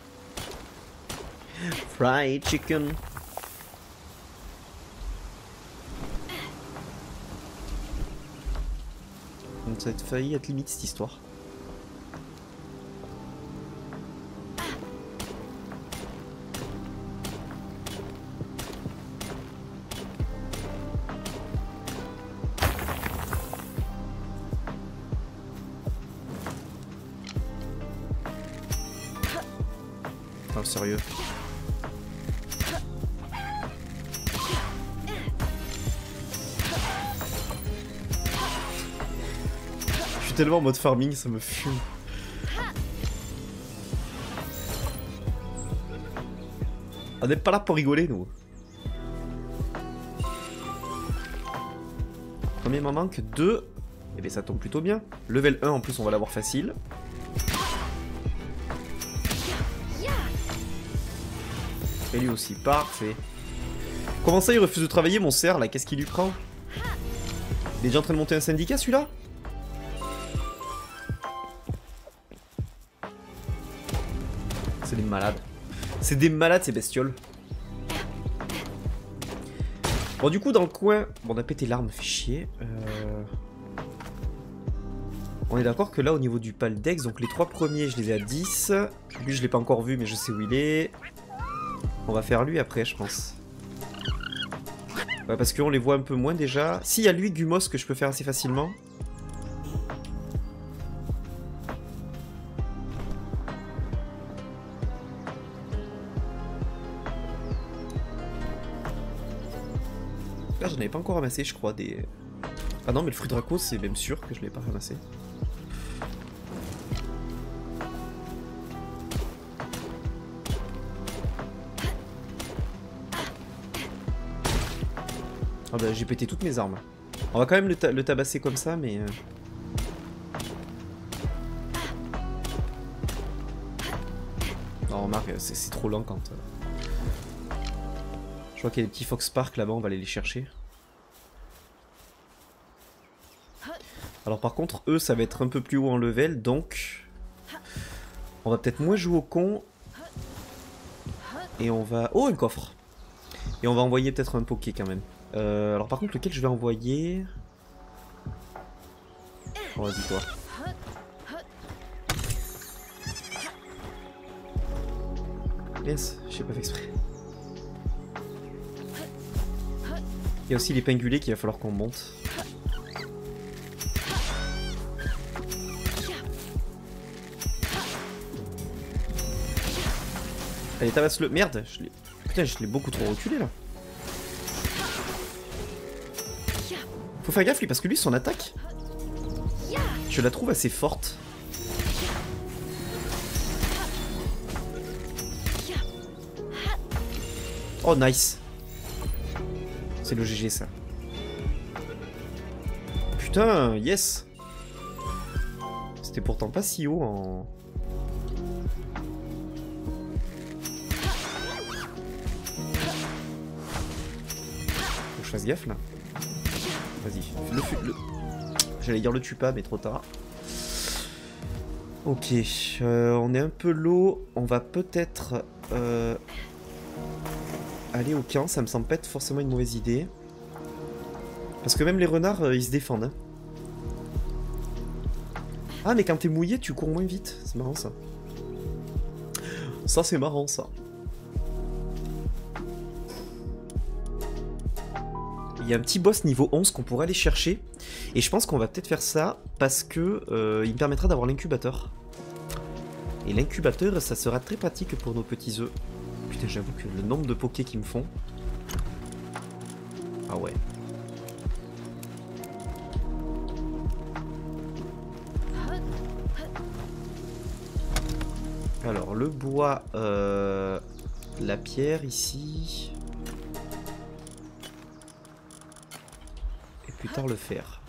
Fried chicken. Donc ça a failli être limite cette histoire. Putain, sérieux. Tellement en mode farming, ça me fume. On n'est pas là pour rigoler, nous. Premier m'en manque 2. Et bien ça tombe plutôt bien. Level 1 en plus on va l'avoir facile. Et lui aussi, parfait. Comment ça il refuse de travailler mon cerf là? Qu'est-ce qu'il lui prend? Il est déjà en train de monter un syndicat celui-là? C'est des malades. C'est des malades ces bestioles. Bon du coup dans le coin... Bon on a pété l'arme, fait chier. On est d'accord que là au niveau du Paldex, donc les 3 premiers je les ai à 10. Lui je l'ai pas encore vu mais je sais où il est. On va faire lui après je pense. Ouais parce qu'on les voit un peu moins déjà. Si, il y a lui Gumos que je peux faire assez facilement. Là, j'en avais pas encore ramassé, je crois, des... Ah non, mais le fruit Draco, c'est même sûr que je l'ai pas ramassé. Ah bah, j'ai pété toutes mes armes. On va quand même le tabasser comme ça, mais... Non, remarque, c'est trop lent quand... Je vois qu'il y a des petits Fox Park là-bas, on va aller les chercher. Alors par contre, eux, ça va être un peu plus haut en level, donc... On va peut-être moins jouer au con. Et on va... Oh, un coffre! Et on va envoyer peut-être un Poké quand même. Alors par contre, lequel je vais envoyer... Oh, vas-y toi. Yes, j'ai pas fait exprès. Il y a aussi les pingulés qu'il va falloir qu'on monte. Allez, tabasse-le. Merde, putain, je l'ai beaucoup trop reculé là. Faut faire gaffe lui, parce que lui, son attaque, je la trouve assez forte. Oh, nice. C'est le GG ça. Putain, yes. C'était pourtant pas si haut en... Faut que je fasse gaffe là. Vas-y, j'allais dire le tue pas mais trop tard. Ok, on est un peu low. On va peut-être... aller au camp, ça me semble pas être forcément une mauvaise idée. Parce que même les renards, ils se défendent. Hein. Ah, mais quand t'es mouillé, tu cours moins vite. C'est marrant ça. Ça, c'est marrant ça. Il y a un petit boss niveau 11 qu'on pourrait aller chercher. Et je pense qu'on va peut-être faire ça parce que il me permettra d'avoir l'incubateur. Et l'incubateur, ça sera très pratique pour nos petits œufs. Putain, j'avoue que le nombre de pokés qu'ils me font... Ah ouais. Alors, le bois... la pierre, ici... Et plus tard, le fer.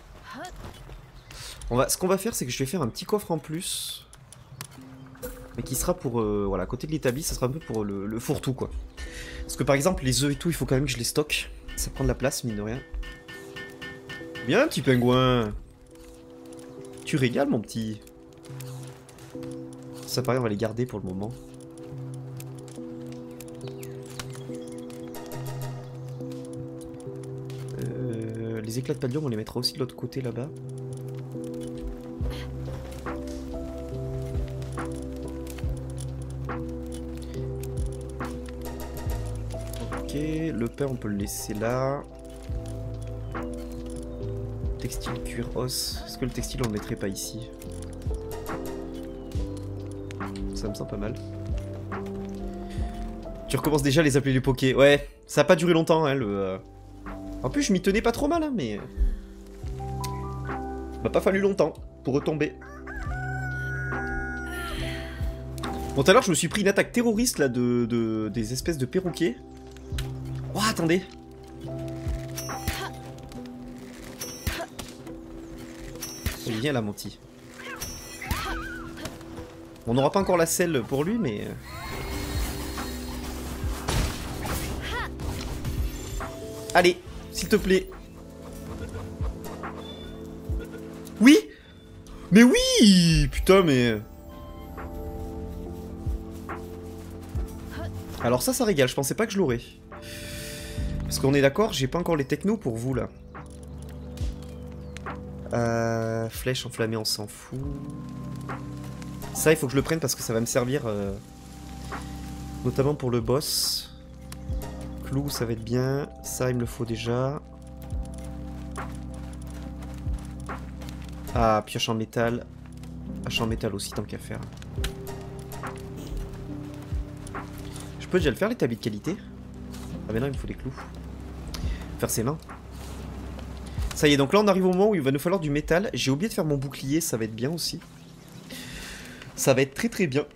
Ce qu'on va faire, c'est que je vais faire un petit coffre en plus... Mais qui sera pour, voilà, à côté de l'établi, ça sera un peu pour le fourre-tout, quoi. Parce que par exemple, les œufs et tout, il faut quand même que je les stocke. Ça prend de la place, mine de rien. Bien, petit pingouin. Tu régales, mon petit. Ça paraît, on va les garder pour le moment. Les éclats de pallium, on les mettra aussi de l'autre côté, là-bas. le pain on peut le laisser là. Textile, cuir, os. Est-ce que le textile on le mettrait pas ici? Ça me semble pas mal. Tu recommences déjà à les appeler les pokés. Ouais, ça a pas duré longtemps hein, le... En plus je m'y tenais pas trop mal hein, mais... M'a pas fallu longtemps pour retomber. Bon, tout à l'heure, je me suis pris une attaque terroriste, là, des espèces de perroquets. Oh, attendez. Il vient là, mon petit. On n'aura pas encore la selle pour lui, mais... Allez, s'il te plaît. Oui! Mais oui! Putain, mais... Alors ça régale, je pensais pas que je l'aurais. Parce qu'on est d'accord, j'ai pas encore les technos pour vous, là. Flèche enflammée, on s'en fout. Ça, il faut que je le prenne parce que ça va me servir... notamment pour le boss. Clou, ça va être bien. Ça, il me le faut déjà. Ah, pioche en métal. Hache en métal aussi, tant qu'à faire. Je peux déjà le faire, l'établi de qualité? Ah mais non, il me faut des clous. Faire ses mains. Ça y est, donc là on arrive au moment où il va nous falloir du métal. J'ai oublié de faire mon bouclier, ça va être bien aussi. Ça va être très très bien.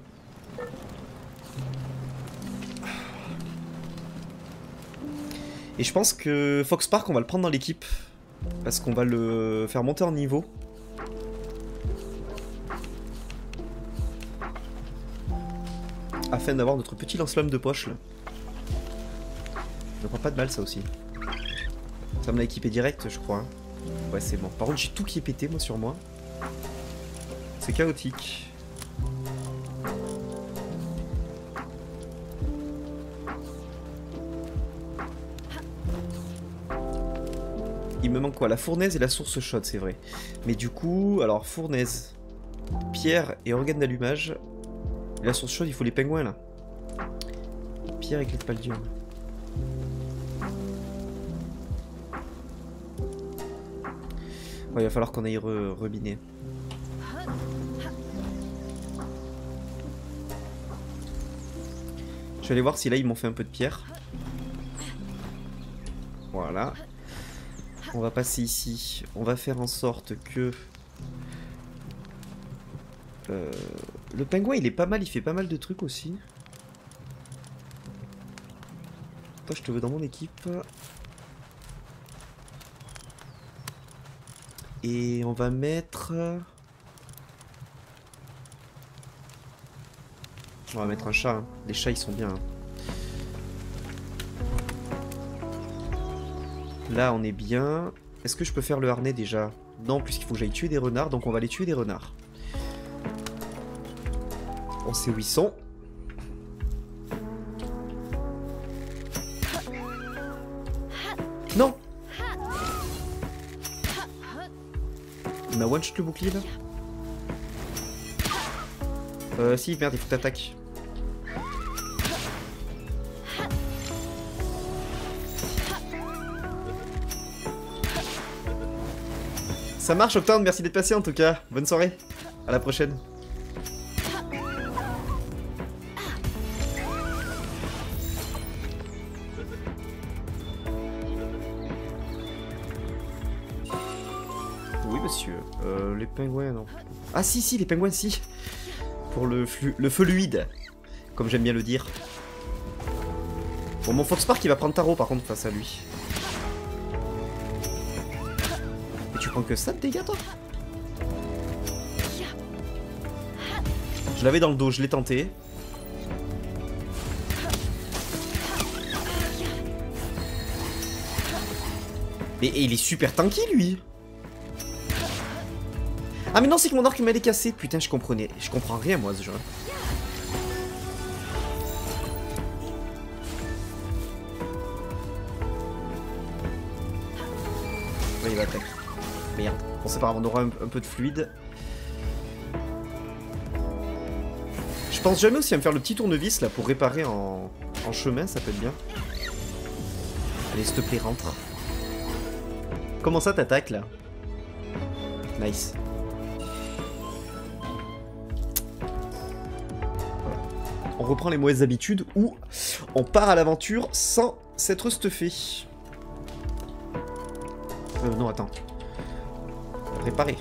Et je pense que Fox Park, on va le prendre dans l'équipe. Parce qu'on va le faire monter en niveau. Afin d'avoir notre petit lance-flamme de poche là. Ça prend pas de mal ça aussi. Ça me l'a équipé direct je crois. Ouais c'est bon. Par contre j'ai tout qui est pété moi sur moi. C'est chaotique. Il me manque quoi? La fournaise et la source chaude c'est vrai. Mais du coup, alors fournaise, pierre et organe d'allumage. Et la source chaude, il faut les pingouins là. Pierre et clé de paldium. Ouais, il va falloir qu'on aille reminer. Je vais aller voir si là ils m'ont fait un peu de pierre. Voilà. On va passer ici. On va faire en sorte que... le pingouin il est pas mal, il fait pas mal de trucs aussi. Toi je te veux dans mon équipe. Et on va mettre... On va mettre un chat, hein. Les chats ils sont bien. Hein. Là on est bien. Est-ce que je peux faire le harnais déjà? Non, puisqu'il faut que j'aille tuer des renards, donc on va aller tuer des renards. On sait où ils sont. Non! Il m'a one-shot le bouclier là? Si, merde, il faut que t'attaques. Ça marche Octane, merci d'être passé en tout cas. Bonne soirée. À la prochaine. Oui monsieur. Les pingouins non. Ah si si, les pingouins si. Pour le fluide. Comme j'aime bien le dire. Bon, mon Fox Park il va prendre tarot par contre face à lui. Et tu prends que ça de dégâts toi? Je l'avais dans le dos, je l'ai tenté. Mais et il est super tanky lui. Ah mais non, c'est que mon arc m'allait casser. Putain, je comprenais. Je comprends rien moi ce jeu. Ouais, il va attaquer. Merde. Bon, c'est pas grave, on aura un peu de fluide. Je pense jamais aussi à me faire le petit tournevis là pour réparer en chemin, ça peut être bien. Allez, s'il te plaît, rentre. Comment ça t'attaques là? Nice. Voilà. On reprend les mauvaises habitudes ou on part à l'aventure sans s'être stuffé. Non, attends. Réparer.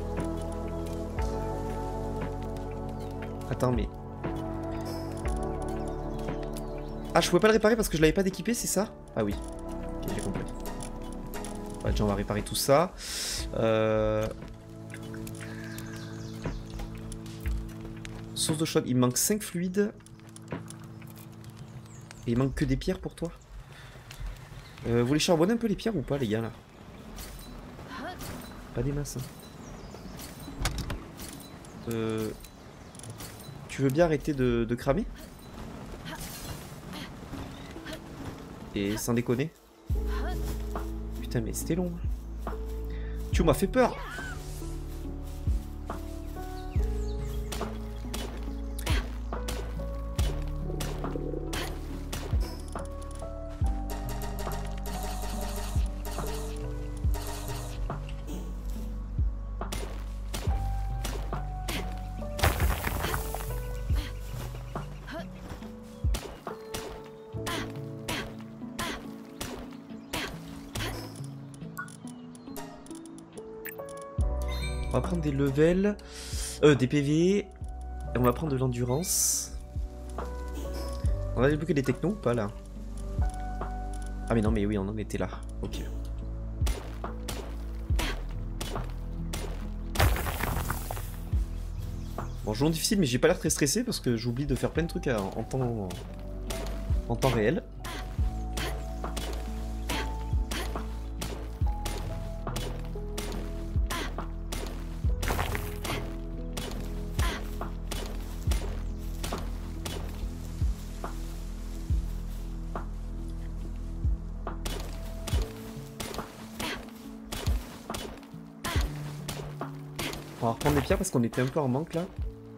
Attends, mais... Ah, je pouvais pas le réparer parce que je l'avais pas d'équipé, c'est ça? Ah oui. Ok, j'ai compris. Ouais, déjà, on va réparer tout ça. Source d'eau chaude, il me manque 5 fluides. Et il manque que des pierres pour toi. Vous voulez charbonner un peu les pierres ou pas, les gars, là? Pas des masses. Hein. Tu veux bien arrêter de cramer? Et sans déconner. Putain, mais c'était long. Tu m'as fait peur. On va prendre des levels, des PV, et on va prendre de l'endurance. On a débloqué des technos ou pas là? Ah mais non, mais oui, on en était là. Ok. Bon, jour difficile, mais j'ai pas l'air très stressé parce que j'oublie de faire plein de trucs en temps réel. On va reprendre les pierres parce qu'on était un peu en manque là.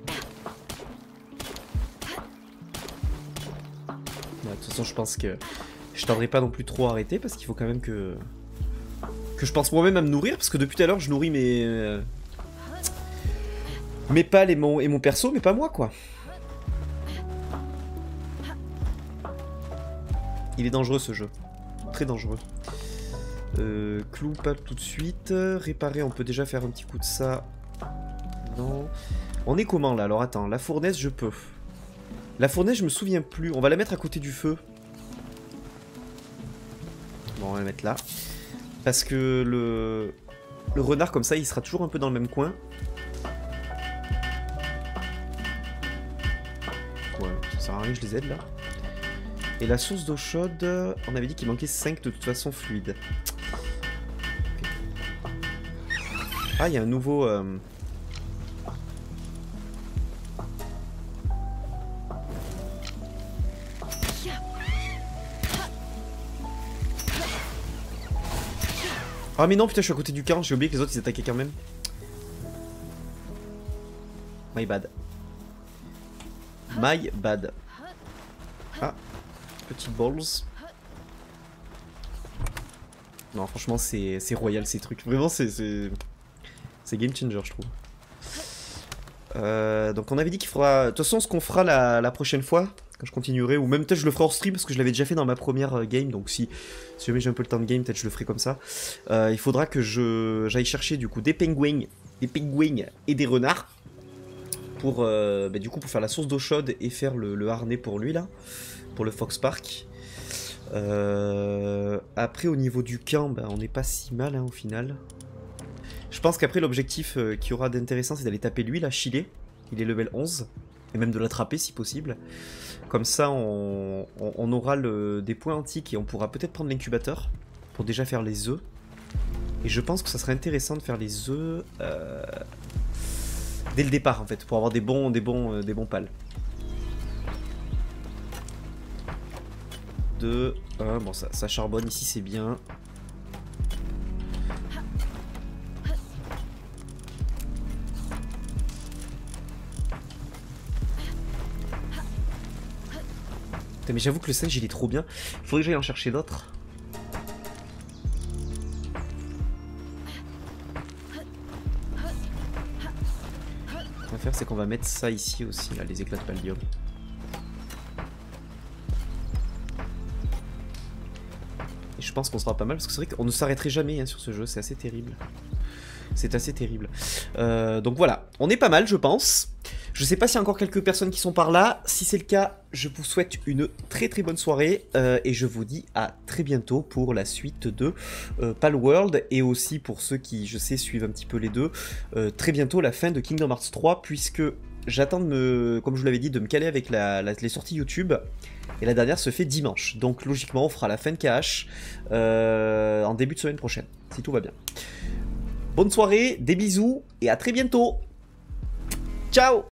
De toute façon, je pense que je tarderai pas non plus trop à arrêter parce qu'il faut quand même que je pense moi-même à me nourrir parce que depuis tout à l'heure je nourris mes pales et mon perso, mais pas moi quoi. Il est dangereux ce jeu, très dangereux. Clou, pale tout de suite. Réparer, on peut déjà faire un petit coup de ça. Non. On est comment là? Alors attends, la fournaise je peux. La fournaise je me souviens plus. On va la mettre à côté du feu. Bon, on va la mettre là. Parce que le renard comme ça il sera toujours un peu dans le même coin. Ouais, ça sert à rien que je les aide là. Et la source d'eau chaude, on avait dit qu'il manquait 5 de toute façon fluide. Okay. Ah, il y a un nouveau... Ah mais non, putain, je suis à côté du camp, j'ai oublié que les autres ils attaquaient quand même. My bad. My bad. Ah, petite balls. Non, franchement, c'est royal ces trucs. Vraiment, c'est game changer, je trouve. Donc on avait dit qu'il faudra... De toute façon, ce qu'on fera la prochaine fois, quand je continuerai, ou même peut-être je le ferai hors stream, parce que je l'avais déjà fait dans ma première game, donc si jamais j'ai un peu le temps de game, peut-être je le ferai comme ça. Il faudra que j'aille chercher du coup des pingouins et des renards, pour du coup pour faire la source d'eau chaude et faire le harnais pour lui là, pour le Fox Park. Après au niveau du camp, on n'est pas si mal hein, au final. Je pense qu'après l'objectif qu'il y aura d'intéressant c'est d'aller taper lui là, Chile. Il est level 11. Et même de l'attraper si possible. Comme ça on aura des points antiques et on pourra peut-être prendre l'incubateur pour déjà faire les œufs. Et je pense que ça serait intéressant de faire les œufs dès le départ en fait, pour avoir des bons pales. 2, 1, bon ça charbonne ici c'est bien. Putain, mais j'avoue que le singe il est trop bien. Il faudrait que j'aille en chercher d'autres. faire, c'est qu'on va mettre ça ici aussi, là, les éclats de pallium. Et je pense qu'on sera pas mal, parce que c'est vrai qu'on ne s'arrêterait jamais hein, sur ce jeu, c'est assez terrible. C'est assez terrible. Donc voilà, on est pas mal, je pense. Je sais pas s'il y a encore quelques personnes qui sont par là. Si c'est le cas, je vous souhaite une très très bonne soirée. Et je vous dis à très bientôt pour la suite de Palworld. Et aussi pour ceux qui, je sais, suivent un petit peu les deux. Très bientôt la fin de Kingdom Hearts 3. Puisque j'attends de me, comme je vous l'avais dit, de me caler avec les sorties YouTube. Et la dernière se fait dimanche. Donc logiquement, on fera la fin de KH en début de semaine prochaine. Si tout va bien. Bonne soirée, des bisous et à très bientôt. Ciao!